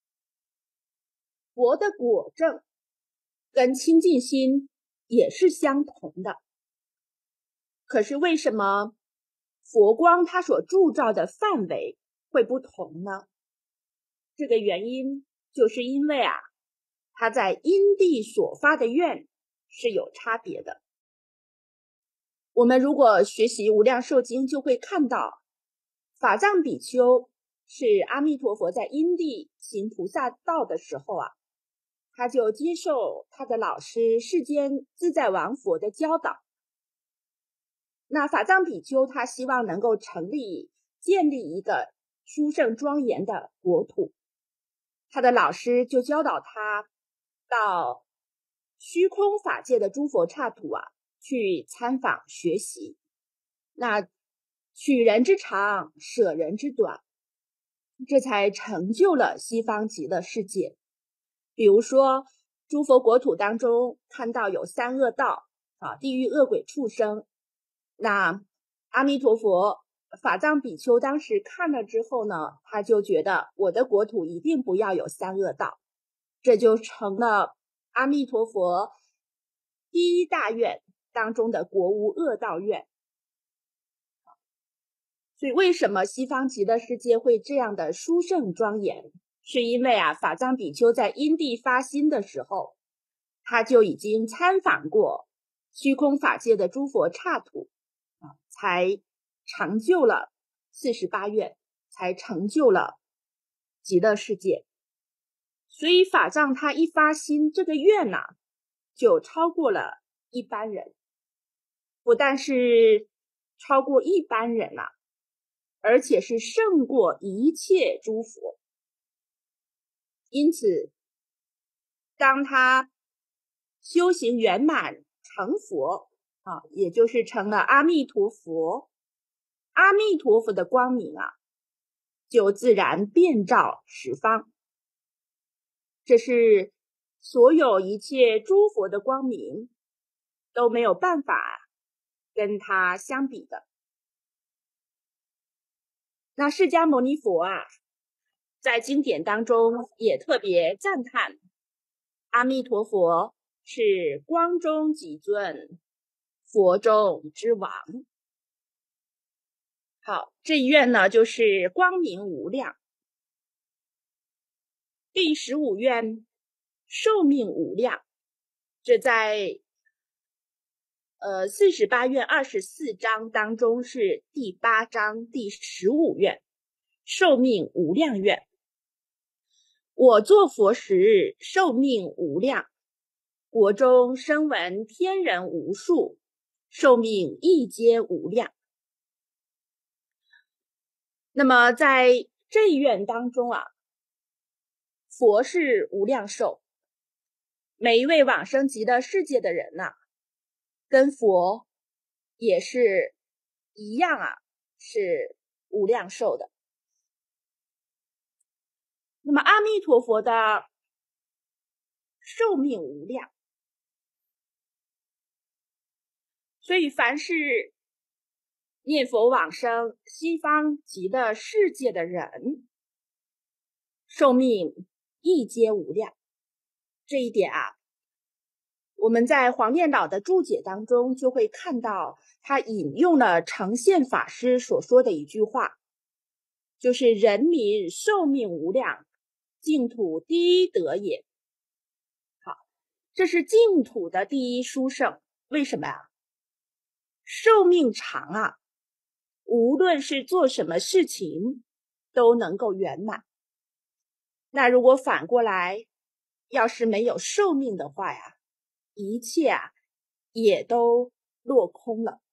佛的果证跟清净心也是相同的。可是为什么佛光它所铸造的范围会不同呢？这个原因就是因为啊，它在因地所发的愿是有差别的。我们如果学习无量寿经，就会看到法藏比丘是阿弥陀佛在因地行菩萨道的时候啊，他就接受他的老师世间自在王佛的教导。那法藏比丘他希望能够建立一个殊胜庄严的国土，他的老师就教导他到虚空法界的诸佛刹土啊去参访学习。那取人之长，舍人之短，这才成就了西方极乐世界。比如说诸佛国土当中看到有3恶道啊，地狱、恶鬼、畜生。那阿弥陀佛法藏比丘当时看了之后呢，他就觉得我的国土一定不要有3恶道，这就成了阿弥陀佛第1大愿当中的国无恶道愿。所以为什么西方极乐世界会这样的殊胜庄严，是因为啊，法藏比丘在因地发心的时候，他就已经参访过虚空法界的诸佛刹土，才成就了48愿，才成就了极乐世界。所以法藏他一发心，这个愿啊，就超过了一般人，不但是超过一般人啊，而且是胜过一切诸佛。因此当他修行圆满成佛啊，也就是成了阿弥陀佛，阿弥陀佛的光明啊，就自然遍照十方。这是所有一切诸佛的光明都没有办法跟他相比的。那释迦牟尼佛啊，在经典当中也特别赞叹阿弥陀佛是光中极尊，佛中之王。好，这一愿呢就是光明无量。第15愿寿命无量，这在48愿24章当中是第8章第15愿寿命无量愿。我作佛时，寿命无量，国中声闻天人无数，寿命亦皆无量。那么在这一愿当中啊，佛是无量寿，每一位往生极乐世界的人啊，跟佛也是一样啊，是无量寿的。那么阿弥陀佛的寿命无量，所以凡是念佛往生西方极乐世界的人，寿命亦皆无量。这一点啊，我们在黄念老的注解当中就会看到，他引用了呈现法师所说的一句话，就是人民寿命无量，净土第一德也。好，这是净土的第一殊胜。为什么啊？寿命长啊，无论是做什么事情都能够圆满。那如果反过来，要是没有寿命的话呀，一切啊也都落空了。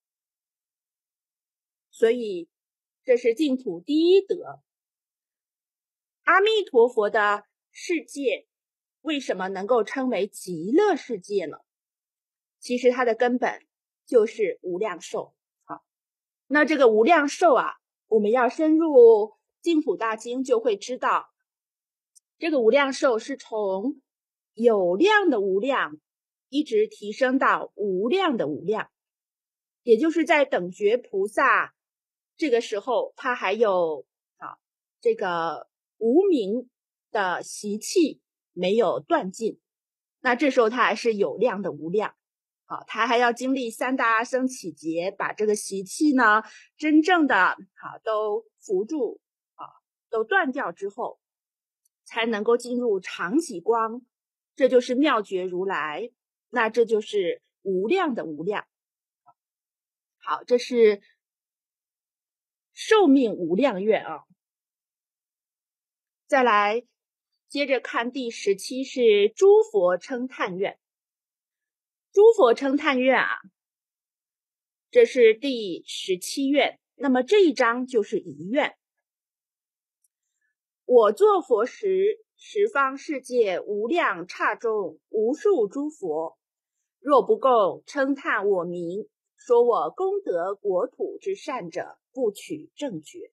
所以这是净土第一德。阿弥陀佛的世界为什么能够称为极乐世界呢？其实它的根本就是无量寿。好，那这个无量寿啊，我们要深入净土大经就会知道，这个无量寿是从有量的无量一直提升到无量的无量，也就是在等觉菩萨这个时候，他还有这个无明的习气没有断尽，那这时候他还是有量的无量。他还要经历三大阿僧祇劫，把这个习气呢真正的都扶住，都断掉之后，才能够进入常寂光，这就是妙觉如来，那这就是无量的无量。好，这是寿命无量愿啊。再来接着看第17是诸佛称叹愿。诸佛称叹愿啊，这是第17愿。那么这一章就是一愿。我作佛时，十方世界无量刹中无数诸佛，若不共称叹我名，说我功德国土之善者，不取正觉。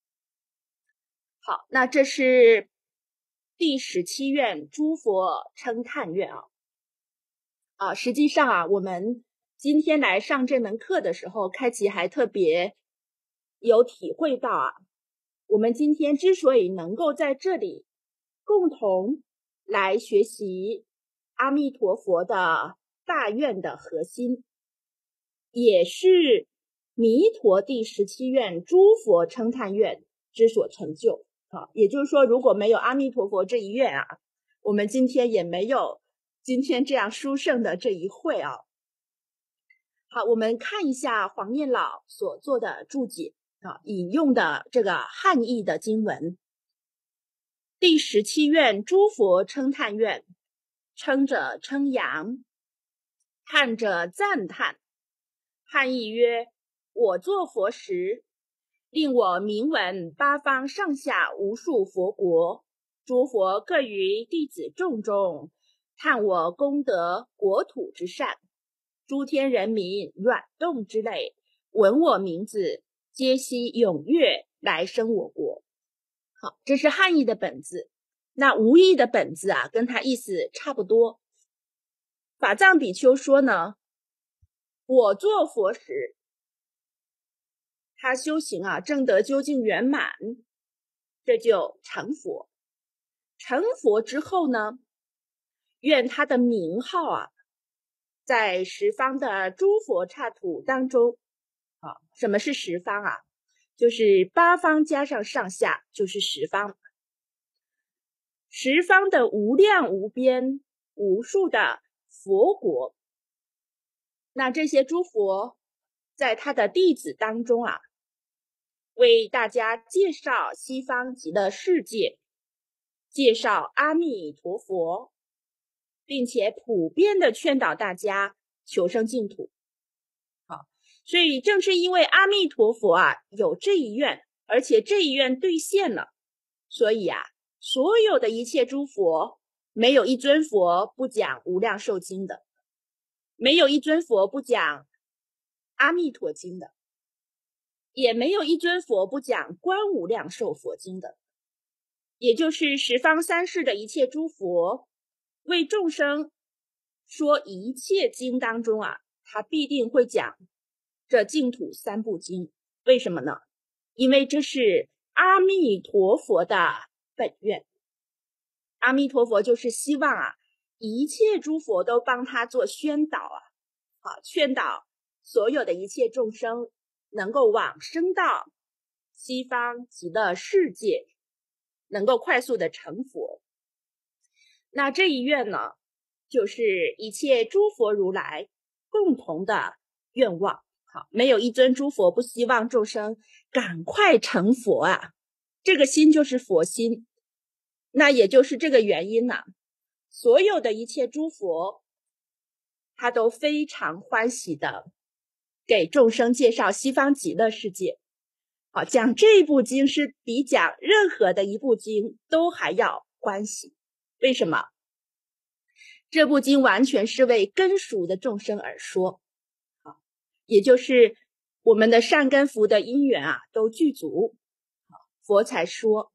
好，那这是第17愿诸佛称叹愿啊。实际上啊，我们今天来上这门课的时候，开启还特别有体会到啊，我们今天之所以能够在这里共同来学习阿弥陀佛的大愿的核心，也是弥陀第17愿诸佛称叹愿之所成就。也就是说，如果没有阿弥陀佛这一愿啊，我们今天也没有今天这样殊胜的这一会啊。好，我们看一下黄念老所做的注解引用的这个汉译的经文。第17愿诸佛称叹愿，称者称扬，叹者赞叹。汉译曰：我作佛时，令我名闻八方上下无数佛国，诸佛各于弟子众中，叹我功德国土之善，诸天人民软动之类，闻我名字，皆悉踊跃来生我国。好，这是汉译的本字。那无译的本字啊，跟它意思差不多。法藏比丘说呢，我作佛时，他修行啊，证得究竟圆满，这就成佛。成佛之后呢，愿他的名号啊，在十方的诸佛刹土当中什么是十方啊？就是八方加上上下就是十方。十方的无量无边无数的佛国，那这些诸佛在他的弟子当中啊，为大家介绍西方极乐世界，介绍阿弥陀佛，并且普遍的劝导大家求生净土。好，所以正是因为阿弥陀佛啊有这一愿，而且这一愿兑现了，所以啊，所有的一切诸佛，没有一尊佛不讲无量寿经的，没有一尊佛不讲阿弥陀经的，也没有一尊佛不讲观无量寿佛经的。也就是十方三世的一切诸佛为众生说一切经当中啊，他必定会讲这净土三部经。为什么呢？因为这是阿弥陀佛的本愿。阿弥陀佛就是希望啊，一切诸佛都帮他做宣导劝导所有的一切众生能够往生到西方极乐世界，能够快速的成佛。那这一愿呢，就是一切诸佛如来共同的愿望。好，没有一尊诸佛不希望众生赶快成佛啊，这个心就是佛心。那也就是这个原因所有的一切诸佛他都非常欢喜的给众生介绍西方极乐世界。好，讲这部经是比讲任何的一部经都还要欢喜。为什么？这部经完全是为根熟的众生而说，也就是我们的善根福的因缘啊都具足，佛才说。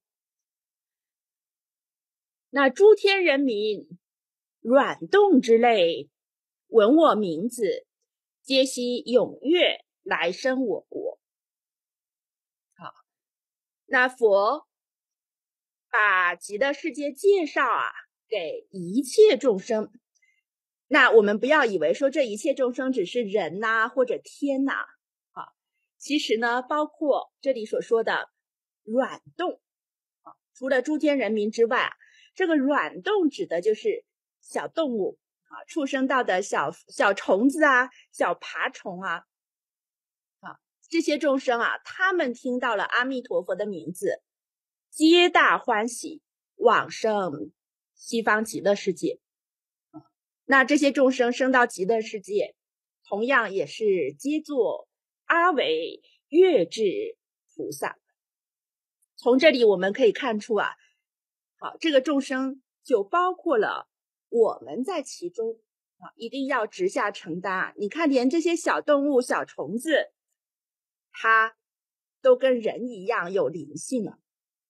那诸天人民软动之类，闻我名字，皆悉踊跃来生我国。好，那佛把极乐世界介绍啊给一切众生。那我们不要以为说这一切众生只是人呐，或者天呐，其实呢，包括这里所说的软动，除了诸天人民之外啊，这个软动指的就是小动物啊，畜生道的小虫子啊，小爬虫啊，这些众生啊，他们听到了阿弥陀佛的名字，皆大欢喜，往生西方极乐世界。那这些众生升到极乐世界，同样也是皆作阿惟越致菩萨。从这里我们可以看出啊，好，这个众生就包括了我们在其中啊，一定要直下承担啊。你看，连这些小动物、小虫子，它都跟人一样有灵性了。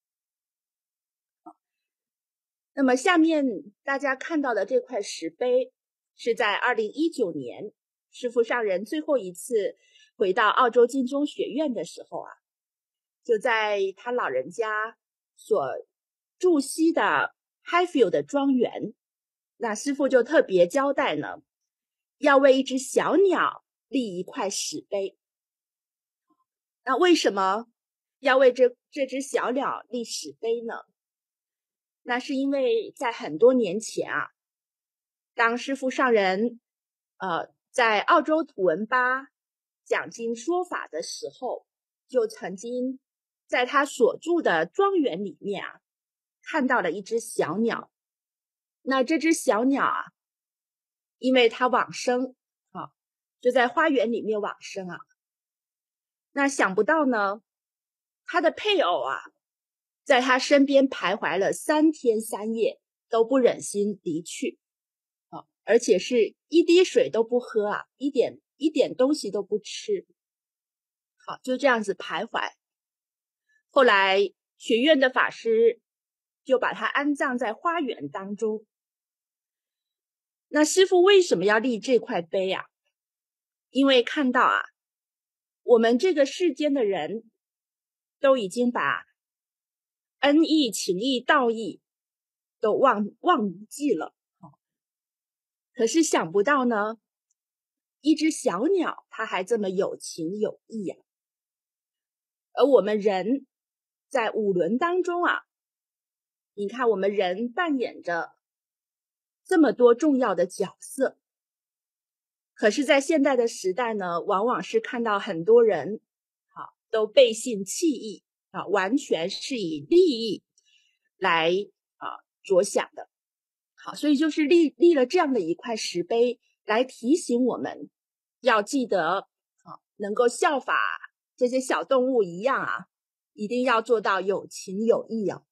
那么下面大家看到的这块石碑，是在2019年师父上人最后一次回到澳洲金钟学院的时候啊，就在他老人家所住锡的 Highfield 庄园，那师父就特别交代呢，要为一只小鸟立一块石碑。那为什么要为这只小鸟立石碑呢？那是因为在很多年前啊，当师父上人在澳洲土文巴讲经说法的时候，就曾经在他所住的庄园里面啊，看到了一只小鸟。那这只小鸟啊，因为它往生啊，就在花园里面往生啊。那想不到呢，他的配偶啊，在他身边徘徊了3天3夜，都不忍心离去，而且是一滴水都不喝啊，一点东西都不吃，好，就这样子徘徊。后来学院的法师就把他安葬在花园当中。那师父为什么要立这块碑啊？因为看到啊，我们这个世间的人都已经把恩义、情义、道义都忘记了，可是想不到呢，一只小鸟它还这么有情有义啊。而我们人在五伦当中啊，你看我们人扮演着这么多重要的角色，可是在现代的时代呢，往往是看到很多人都背信弃义完全是以利益来着想的。好，所以就是立了这样的一块石碑，来提醒我们要记得能够效法这些小动物一样啊，一定要做到有情有义啊。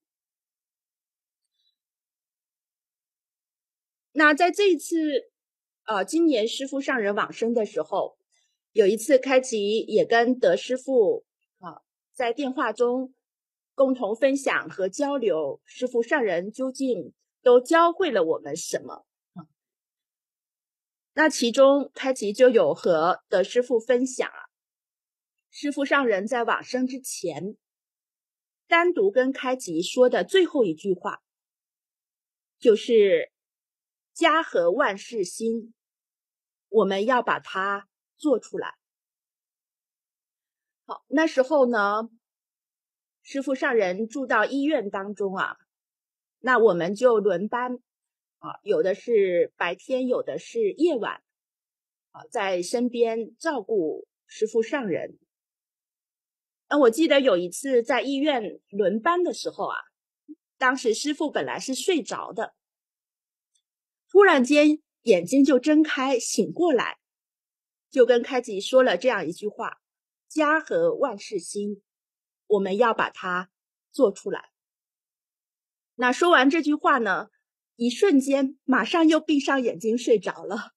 那在这一次今年师父上人往生的时候，有一次开启也跟德师父在电话中共同分享和交流，师父上人究竟都教会了我们什么？那其中开启就有和德师父分享师父上人在往生之前单独跟开启说的最后一句话，就是家和万事兴，我们要把它做出来。好，那时候呢，师父上人住到医院当中那我们就轮班有的是白天，有的是夜晚在身边照顾师父上人。那我记得有一次在医院轮班的时候当时师父本来是睡着的，突然间眼睛就睁开，醒过来，就跟开吉说了这样一句话：家和万事兴，我们要把它做出来。那说完这句话呢，一瞬间马上又闭上眼睛睡着了。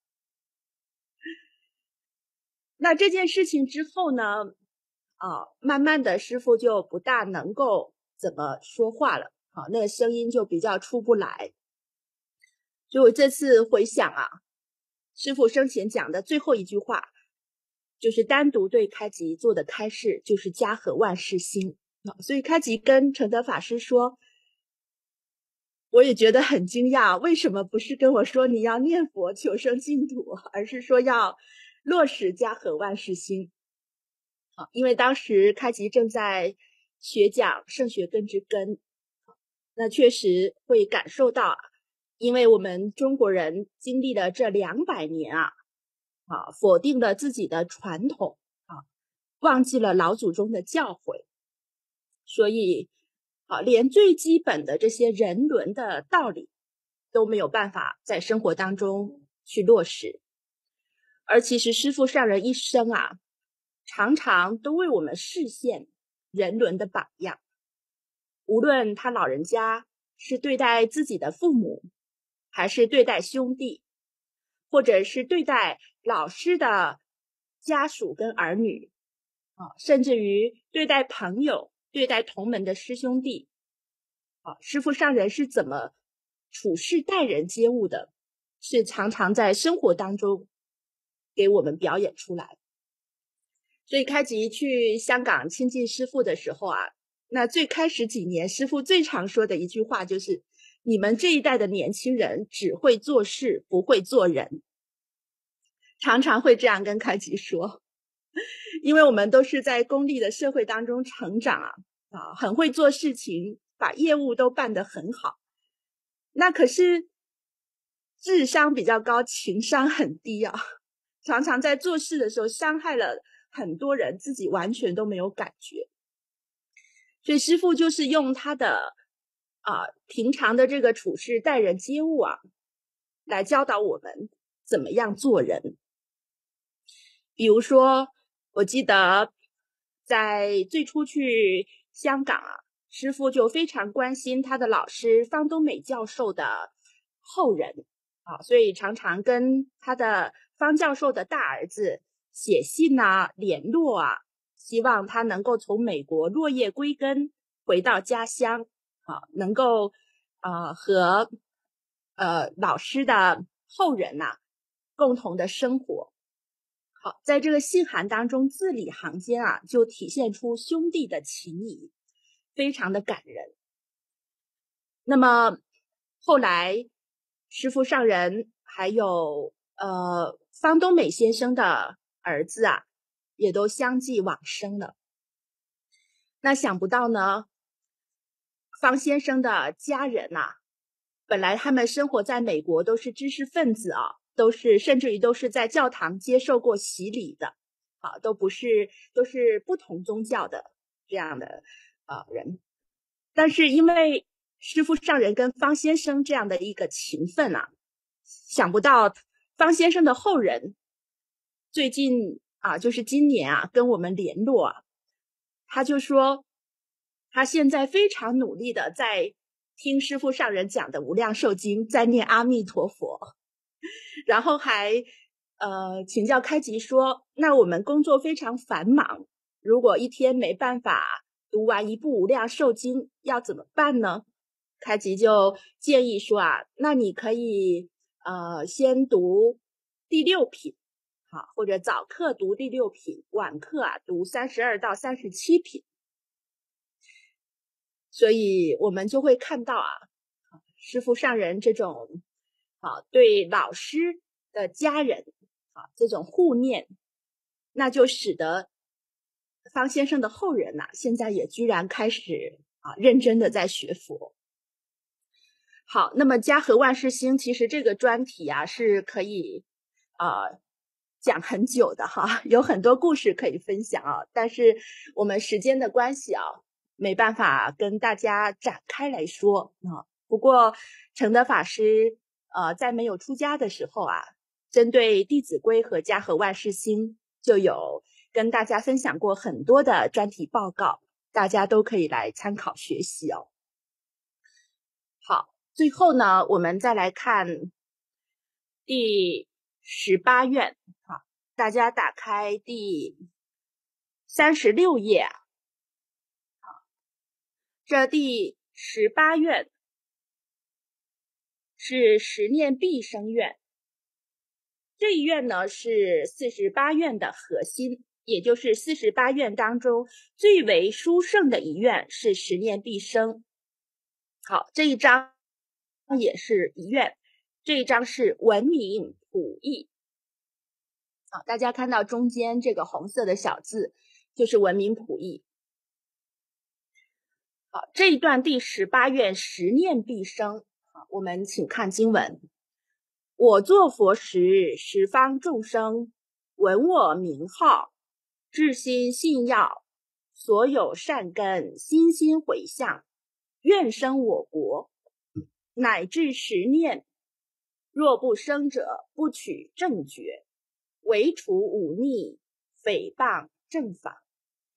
那这件事情之后呢，慢慢的师父就不大能够怎么说话了，那个声音就比较出不来。所以我这次回想啊，师父生前讲的最后一句话，就是单独对开吉做的开示，就是家和万事兴。所以开吉跟承德法师说，我也觉得很惊讶，为什么不是跟我说你要念佛求生净土，而是说要落实家和万事兴？因为当时开吉正在学讲圣学根之根，那确实会感受到，因为我们中国人经历了这200年否定了自己的传统忘记了老祖宗的教诲，所以连最基本的这些人伦的道理都没有办法在生活当中去落实。而其实师父上人一生常常都为我们示现人伦的榜样，无论他老人家是对待自己的父母，还是对待兄弟，或者是对待老师的家属跟儿女甚至于对待朋友，对待同门的师兄弟师父上人是怎么处事待人接物的，是常常在生活当中给我们表演出来。所以开吉去香港亲近师父的时候那最开始几年师父最常说的一句话就是，你们这一代的年轻人只会做事不会做人，常常会这样跟开吉说。因为我们都是在功利的社会当中成长很会做事情，把业务都办得很好，那可是智商比较高，情商很低常常在做事的时候伤害了很多人，自己完全都没有感觉。所以师父就是用他的平常的这个处事待人接物来教导我们怎么样做人。比如说我记得在最初去香港师父就非常关心他的老师方东美教授的后人所以常常跟他的方教授的大儿子写信联络希望他能够从美国落叶归根，回到家乡能够和老师的后人共同的生活。好，在这个信函当中字里行间就体现出兄弟的情谊，非常的感人。那么后来师父上人还有方东美先生的儿子也都相继往生了。那想不到呢，方先生的家人本来他们生活在美国都是知识分子甚至于都是在教堂接受过洗礼的都是不同宗教的这样的人。但是因为师父上人跟方先生这样的一个情分想不到方先生的后人最近就是今年跟我们联络他就说他现在非常努力的在听师父上人讲的无量寿经，在念阿弥陀佛，然后还请教开吉说，那我们工作非常繁忙，如果一天没办法读完一部无量寿经要怎么办呢？开吉就建议说那你可以先读第6品或者早课读第6品，晚课读32到37品。所以我们就会看到师父上人这种对老师的家人这种护念，那就使得方先生的后人现在也居然开始认真的在学佛。好，那么家和万事兴其实这个专题是可以讲很久的有很多故事可以分享但是我们时间的关系没办法跟大家展开来说不过承德法师在没有出家的时候啊，针对《弟子规》和家和万事兴就有跟大家分享过很多的专题报告，大家都可以来参考学习哦。好，最后呢，我们再来看第18愿。好，大家打开第36页啊。好，这第18愿是十念必生愿。这一愿呢是48愿的核心，也就是48愿当中最为殊胜的一愿是十念必生。好，这一章也是一愿，这一章是文明普益。好，大家看到中间这个红色的小字就是文明普益。好，这一段第18愿十念必生。好，我们请看经文。我作佛时，十方众生闻我名号，至心信要，所有善根心心回向，愿生我国，乃至10念。若不生者，不取正觉，唯除忤逆，诽谤正法。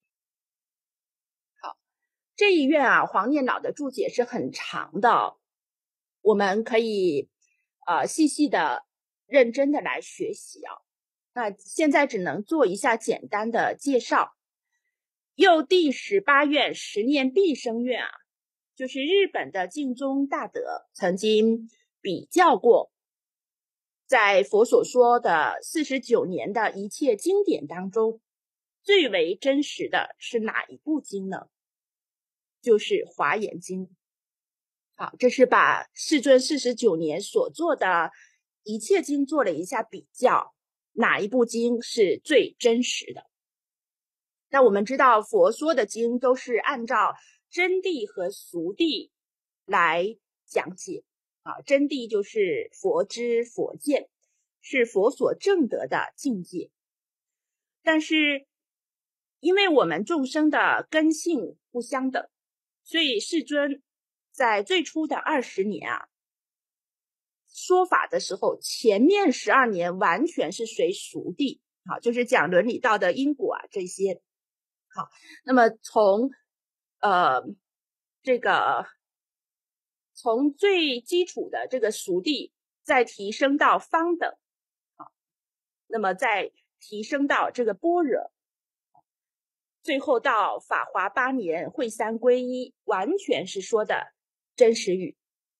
好，这一愿啊，黄念老的注解是很长的，我们可以细细的认真的来学习啊。那现在只能做一下简单的介绍。又第18愿十念必生愿啊，就是日本的净宗大德曾经比较过，在佛所说的49年的一切经典当中，最为真实的是哪一部经呢？就是华严经。好，这是把世尊49年所做的一切经做了一下比较，哪一部经是最真实的？那我们知道佛说的经都是按照真谛和俗谛来讲解啊，真谛就是佛知佛见，是佛所证得的境界。但是因为我们众生的根性不相等，所以世尊在最初的20年啊，说法的时候，前面12年完全是随俗谛，好，就是讲伦理道德因果啊这些。好，那么从最基础的这个俗谛，再提升到方等，好，那么再提升到这个般若，最后到法华8年会三归一，完全是说的真实语。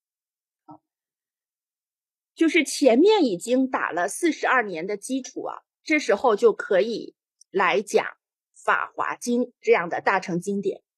就是前面已经打了42年的基础啊，这时候就可以来讲法华经这样的大乘经典。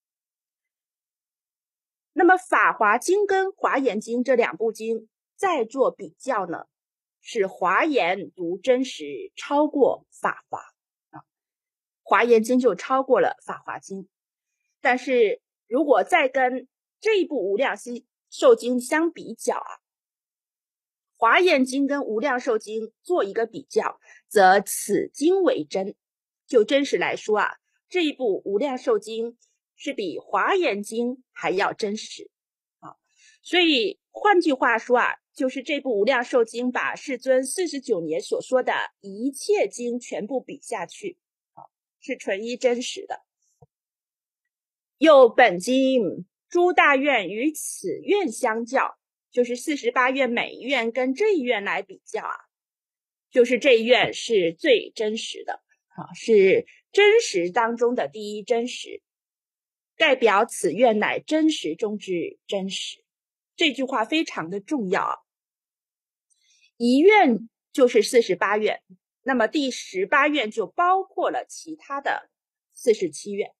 那么法华经跟华严经这2部经再做比较呢，是华严读真实超过法华啊，华严经就超过了法华经。但是如果再跟这一部无量寿经相比较啊，华严经跟无量寿经做一个比较，则此经为真。就真实来说啊，这一部无量寿经是比华严经还要真实啊。所以换句话说啊，就是这部无量寿经把世尊49年所说的一切经全部比下去，是纯一真实的。又本经诸大愿与此愿相较，就是48愿每一愿跟这一愿来比较啊，就是这一愿是最真实的啊，是真实当中的第一真实，代表此愿乃真实中之真实。这句话非常的重要啊。一愿就是48愿，那么第18愿就包括了其他的47愿，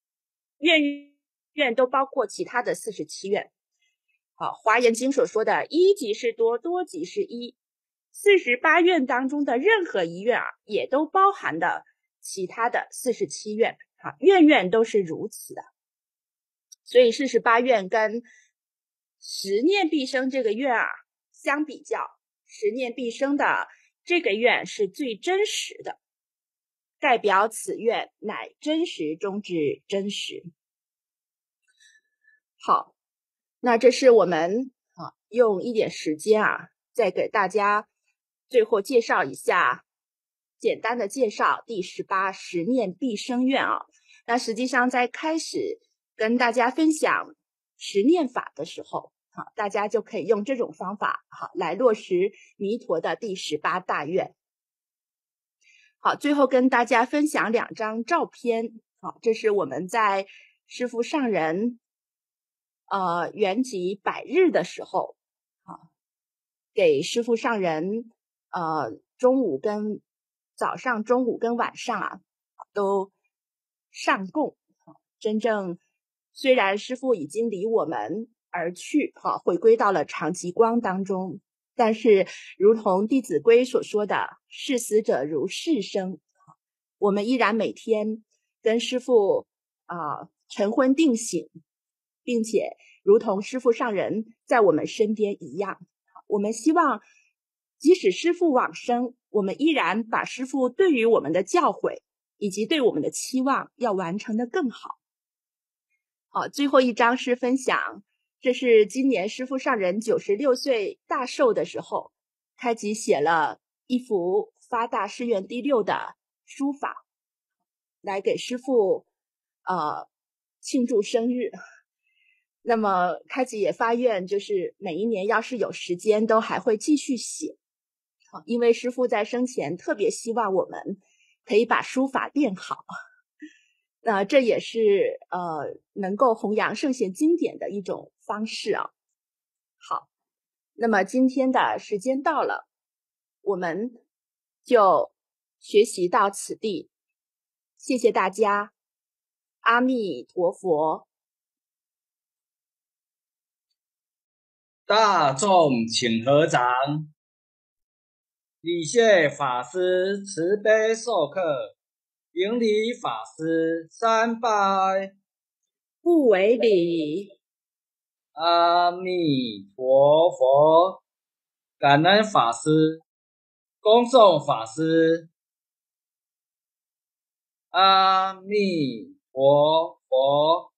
愿都包括其他的47愿。好，华严经所说的一即是多，多即是一，48愿当中的任何一愿啊，也都包含了其他的47愿，好，愿愿都是如此的。所以48愿跟十念必生这个愿啊相比较，十念必生的这个愿是最真实的，代表此愿乃真实中之真实。好，那这是我们用一点时间再给大家最后介绍一下，简单的介绍第18十念必生愿啊。那实际上在开始跟大家分享十念法的时候，大家就可以用这种方法来落实弥陀的第18大愿。好，最后跟大家分享2张照片。好，这是我们在师父上人圆寂100日的时候，给师父上人早上、中午跟晚上都上供。真正虽然师父已经离我们而去，回归到了常寂光当中，但是如同《弟子规》所说的“视死者如视生”，我们依然每天跟师父晨昏定省，并且如同师父上人在我们身边一样。我们希望即使师父往生，我们依然把师父对于我们的教诲以及对我们的期望要完成得更好。好，最后一张是分享，这是今年师父上人96岁大寿的时候，开集写了一幅发大誓愿第6的书法，来给师父庆祝生日。那么开集也发愿，就是每一年要是有时间都还会继续写。因为师父在生前特别希望我们可以把书法练好。这也是能够弘扬圣贤经典的一种方式啊。好，那么今天的时间到了，我们就学习到此地，谢谢大家，阿弥陀佛。 大众请合掌，礼谢法师慈悲授课，顶礼法师3拜， 不为礼。 阿弥陀佛。感恩法师，恭送法师，阿弥陀佛。